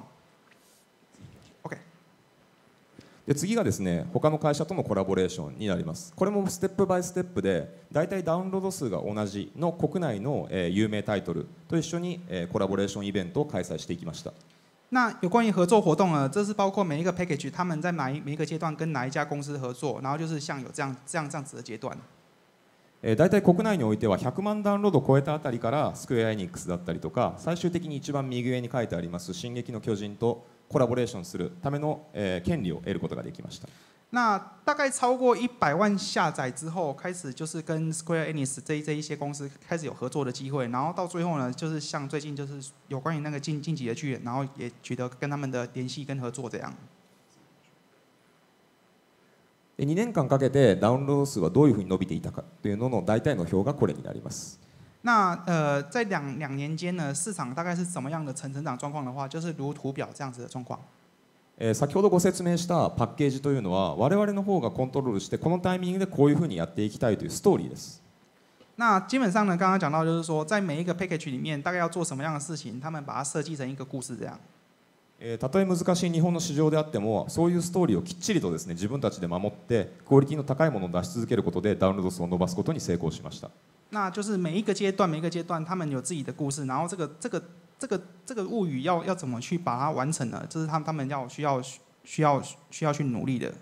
で次がですね、他の会社とのコラボレーションになります。これもステップバイステップで、だいたいダウンロード数が同じの国内の有名タイトルと一緒にコラボレーションイベントを開催していきました。 那有关于合作活动呢，这是包括每一个 package 他们在每一个阶段跟哪一家公司合作，然后就是像有这样子的阶段。 だいたい国内においては100万ダウンロードを超えたあたりからスクエアエニックスだったりとか、最終的に一番右上に書いてあります「進撃の巨人」とコラボレーションするための、権利を得ることができました。 那大概超过100万下载之后，开始就是跟 Square Enix 这一些公司开始有合作的机会，然后到最后呢，就是像最近就是有关于那个晋级的巨人，然后也取得跟他们的联系跟合作这样。 2年間かけてダウンロード数はどういうふうに伸びていたかというのの大体の表がこれになります。 那在两年间呢，市场大概是怎么样的成长状况的话，就是如图表这样子的状况。 先ほどご説明したパッケージというのは我々の方がコントロールしてこのタイミングでこういうふうにやっていきたいというストーリーです。 那基本上呢，刚刚讲到就是说，在每一个 package 里面，大概要做什么样的事情，他们把它设计成一个故事这样。 たとえ難しい日本の市場であってもそういうストーリーをきっちりとですね自分たちで守ってクオリティの高いものを出し続けることでダウンロード数を伸ばすことに成功しました。 那就是每一个阶段，每一个阶段，他们有自己的故事，然后这个物语要怎么去把它完成呢？这是他们需要去努力的。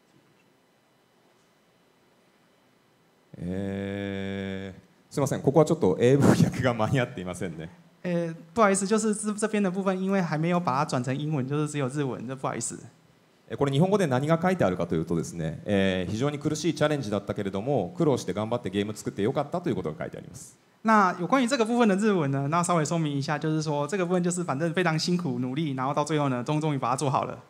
すみません、ここはちょっと英文訳が間に合っていませんね。 不好意思，就是这边的部分，因为还没有把它转成英文，就是只有日文，这不好意思。 これ日本語で何が書いてあるかというとですね、非常に苦しいチャレンジだったけれども苦労して頑張ってゲーム作ってよかったということが書いてあります。 那有关于这个部分的日文呢，那稍微说明一下，就是说这个部分就是反正非常辛苦努力，然后到最后呢，终于把它做好了。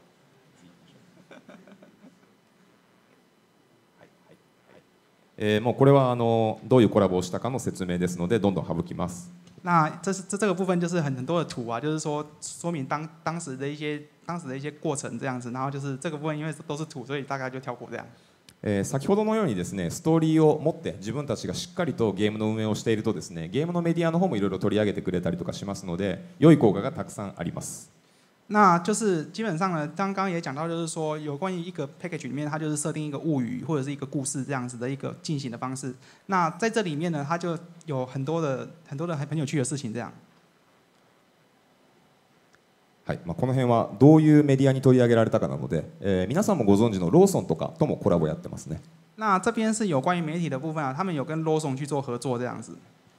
もうこれはどういうコラボをしたかの説明ですのでどんどん省きます。 那这个部分就是很多的图啊，就是说明当时的一些过程这样子，然后就是这个部分因为都是图，所以大概就跳过这样。 先ほどのようにですねストーリーを持って自分たちがしっかりとゲームの運営をしているとですねゲームのメディアの方もいろいろ取り上げてくれたりとかしますので良い効果がたくさんあります。 那就是基本上呢，刚刚也讲到，就是说有关于一个 package 里面，它就是设定一个物语或者是一个故事这样子的一个进行的方式。那在这里面呢，它就有很多的很有趣的事情这样。 はい、この辺はどういうメディアに取り上げられたかなので、皆さんもご存知のローソンとかともコラボやってますね。 那这边是有关于媒体的部分啊，他们有跟 Lawson 去做合作这样子。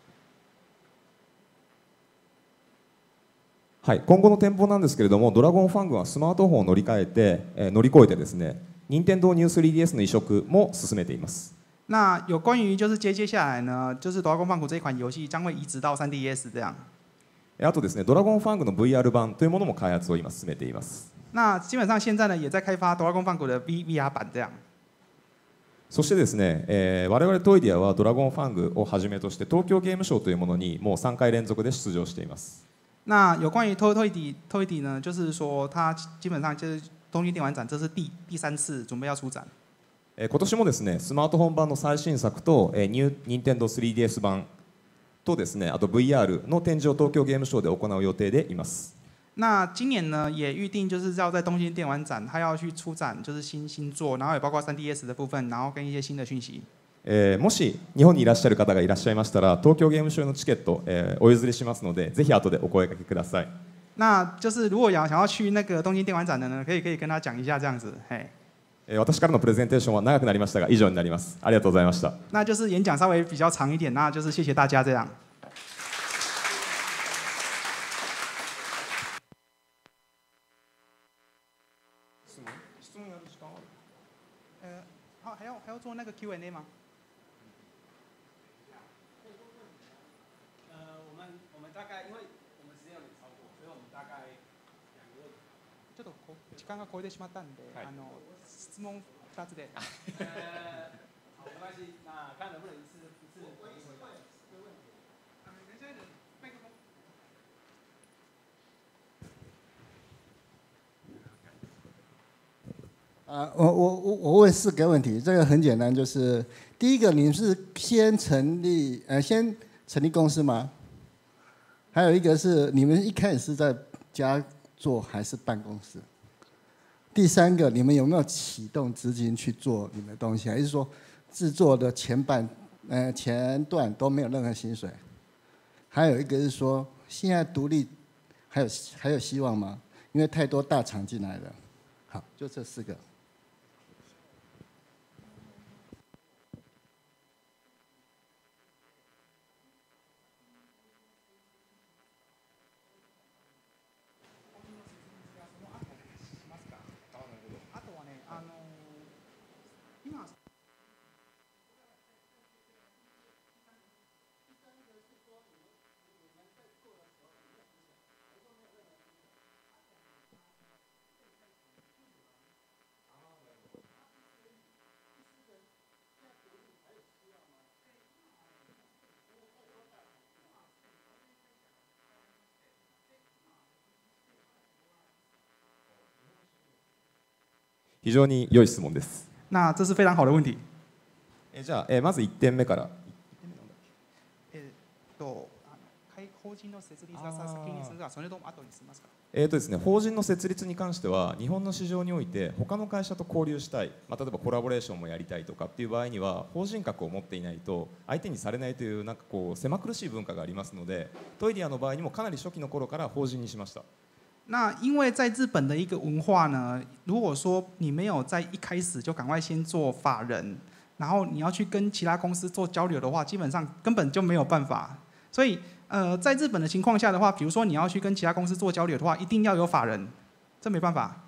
はい、今後の展望なんですけれども、ドラゴンファングはスマートフォンを乗り越えてですね、任天堂 New 3DS の移植も進めています。 那有关于就是接下来呢，就是《ドラゴンファング》这一款游戏将会移植到 3DS 这样。 あとですね、ドラゴンファングの VR 版というものも開発を今進めています。 那基本上现在呢也在开发《ドラゴンファング》的 VR 版这样。 そしてですね、我々トイディアはドラゴンファングをはじめとして東京ゲームショウというものにもう3回連続で出場しています。 那有关于 Toy 呢，就是说它基本上就是东京电玩展，这是第3次准备要出展。 今年もですね、スマートフォン版の最新作と、任天堂 3DS 版とですね、あと VR の展示を東京ゲームショウで行う予定でいます。 那今年呢，也预定就是要在东京电玩展，它要去出展就是新作，然后也包括 3DS 的部分，然后跟一些新的讯息。 もし日本にいらっしゃる方がいらっしゃいましたら東京ゲームショウのチケット、お譲りしますのでぜひ後でお声掛けください。 那就是如果想要去那个东京电玩展的呢，可以跟他讲一下这样子，嘿。 私からのプレゼンテーションは長くなりましたが以上になります。ありがとうございました。 那就是演讲稍微比较长一点，那就是谢谢大家这样。还要做那个 Q&A 吗？ 我们大概因为我们时间有点超过，所以我们大概2个问题。 ちょっと時間が超えてしまったんで、質問2つで。 好，没关系，那看能不能一次。 我问4个问题，这个很简单，就是第一个，你是先成立公司吗？还有一个是你们一开始是在家做还是办公室？第3个，你们有没有启动资金去做你们的东西，还是说制作的前段都没有任何薪水？还有一个是说，现在独立还有希望吗？因为太多大厂进来了。好，就这4个。 非常に良い質問です。 那这是非常好的问题。 じゃあ、まず1点目から。 法人の設立が先にするか、それとも後にしますか。 ですね、法人の設立に関しては日本の市場において他の会社と交流したい、例えばコラボレーションもやりたいとかっていう場合には法人格を持っていないと相手にされないというなんかこう狭苦しい文化がありますので、トイリアの場合にもかなり初期の頃から法人にしました。 那因为在日本的一个文化呢，如果说你没有在一开始就赶快先做法人，然后你要去跟其他公司做交流的话，基本上根本就没有办法。所以在日本的情况下的话，比如说你要去跟其他公司做交流的话，一定要有法人，这没办法。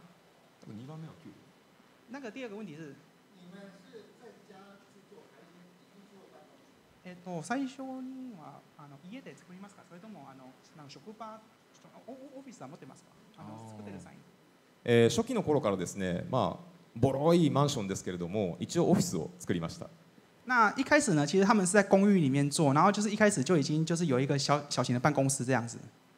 那个第二个问题是，你们是在家制作还是自己做办公室？最初には家で作りますか、それとも職場、オフィスは持ってますか？作ってる際に。 初期の頃からですね、ボロいマンションですけれども、一応オフィスを作りました。 那一开始呢，其实他们是在公寓里面做，然后就是一开始就已经就是有一个小型的办公室这样子。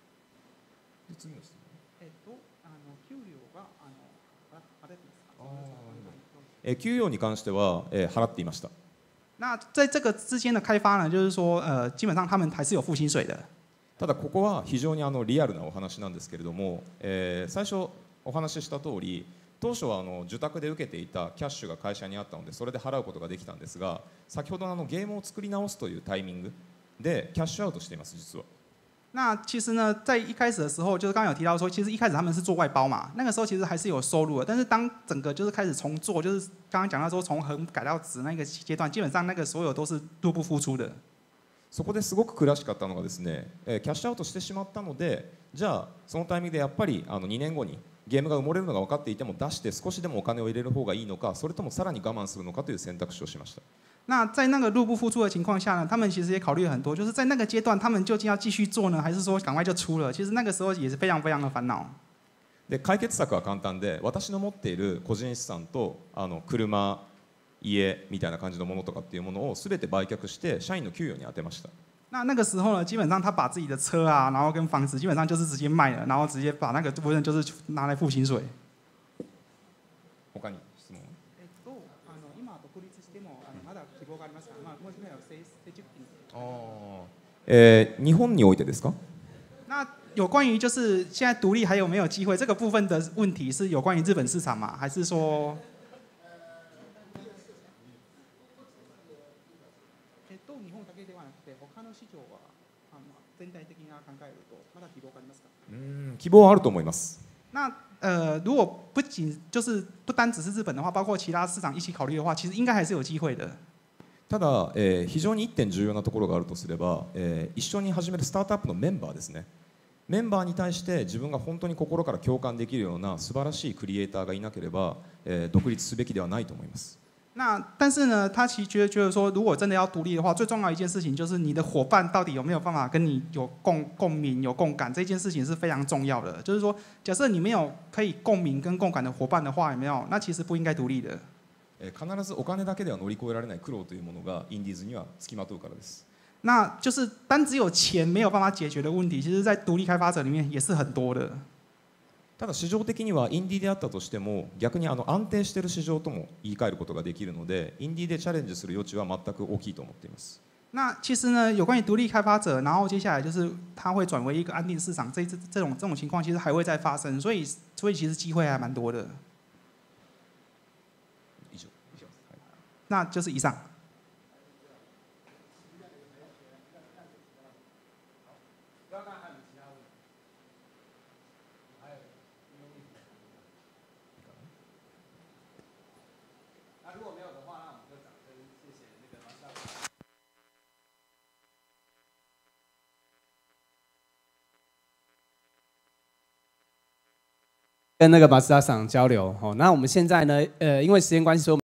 給与に関しては払っていました。 那在这个之间的开发呢，就是说基本上他们还是有付薪水的。 ただここは非常にリアルなお話なんですけれども、最初お話しした通り。当初は受託で受けていたキャッシュが会社にあったのでそれで払うことができたんですが、先ほどゲームを作り直すというタイミングでキャッシュアウトしています実は。 那其实呢，在一开始的时候，就是刚刚有提到说，其实一开始他们是做外包嘛，那个时候其实还是有收入的。但是当整个就是开始重做，就是刚刚讲到说从横改到直那个阶段，基本上那个所有都是入不敷出的。 そこですごく苦しかったのがですね、キャッシュアウトしてしまったので、じゃあそのタイミングでやっぱり2年後にゲームが埋もれるのが分かっていても出して少しでもお金を入れる方がいいのか、それともさらに我慢するのかという選択肢をしました。 那在那个入不敷出的情况下呢，他们其实也考虑了很多，就是在那个阶段，他们究竟要继续做呢，还是说赶快就出了？其实那个时候也是非常非常的烦恼。 で解決策は簡単で、私の持っている個人資産と車、家みたいな感じのものとかっていうものを全て売却して社員の給与に充てました。 那个时候呢，基本上他把自己的车啊，然后跟房子基本上就是直接卖了，然后直接把那个部分就是拿来付薪水。 他に質問？ 今独立してもまだ希望がありますか？もし没有成熟日本においてですか？ 那有关于就是现在独立还有没有机会这个部分的问题，是有关于日本市场吗？还是说？日本だけではなくて他の市場は全体的な考えるとまだ希望がありますか？ 希望はあると思います。 那如果不仅就是不单只是日本的话，包括其他市场一起考虑的话，其实应该还是有机会的。 ただ、非常に一点重要なところがあるとすれば、一緒に始めるスタートアップのメンバーですね。メンバーに対して自分が本当に心から共感できるような素晴らしいクリエイターがいなければ、独立すべきではないと思います。 那但是呢，他其实觉得说，如果真的要独立的话，最重要一件事情就是你的伙伴到底有没有办法跟你有共鸣、有共感，这件事情是非常重要的。就是说，假设你没有可以共鸣跟共感的伙伴的话，有没有？那其实不应该独立的。 必ずお金だけでは乗り越えられない苦労というものがインディーズにはつきまとうからです。 那就是单只有钱没有办法解决的问题，其实在独立开发者里面也是很多的。 ただ市場的にはインディーであったとしても逆に安定している市場とも言い換えることができるので、インディーでチャレンジする余地は全く大きいと思っています。 那其实呢，有关于独立开发者，然后接下来就是它会转为一个安定市场，这种情况其实还会再发生，所以其实机会还蛮多的。那就是以上。 跟那个马自达厂交流。那我们现在呢，因为时间关系，所以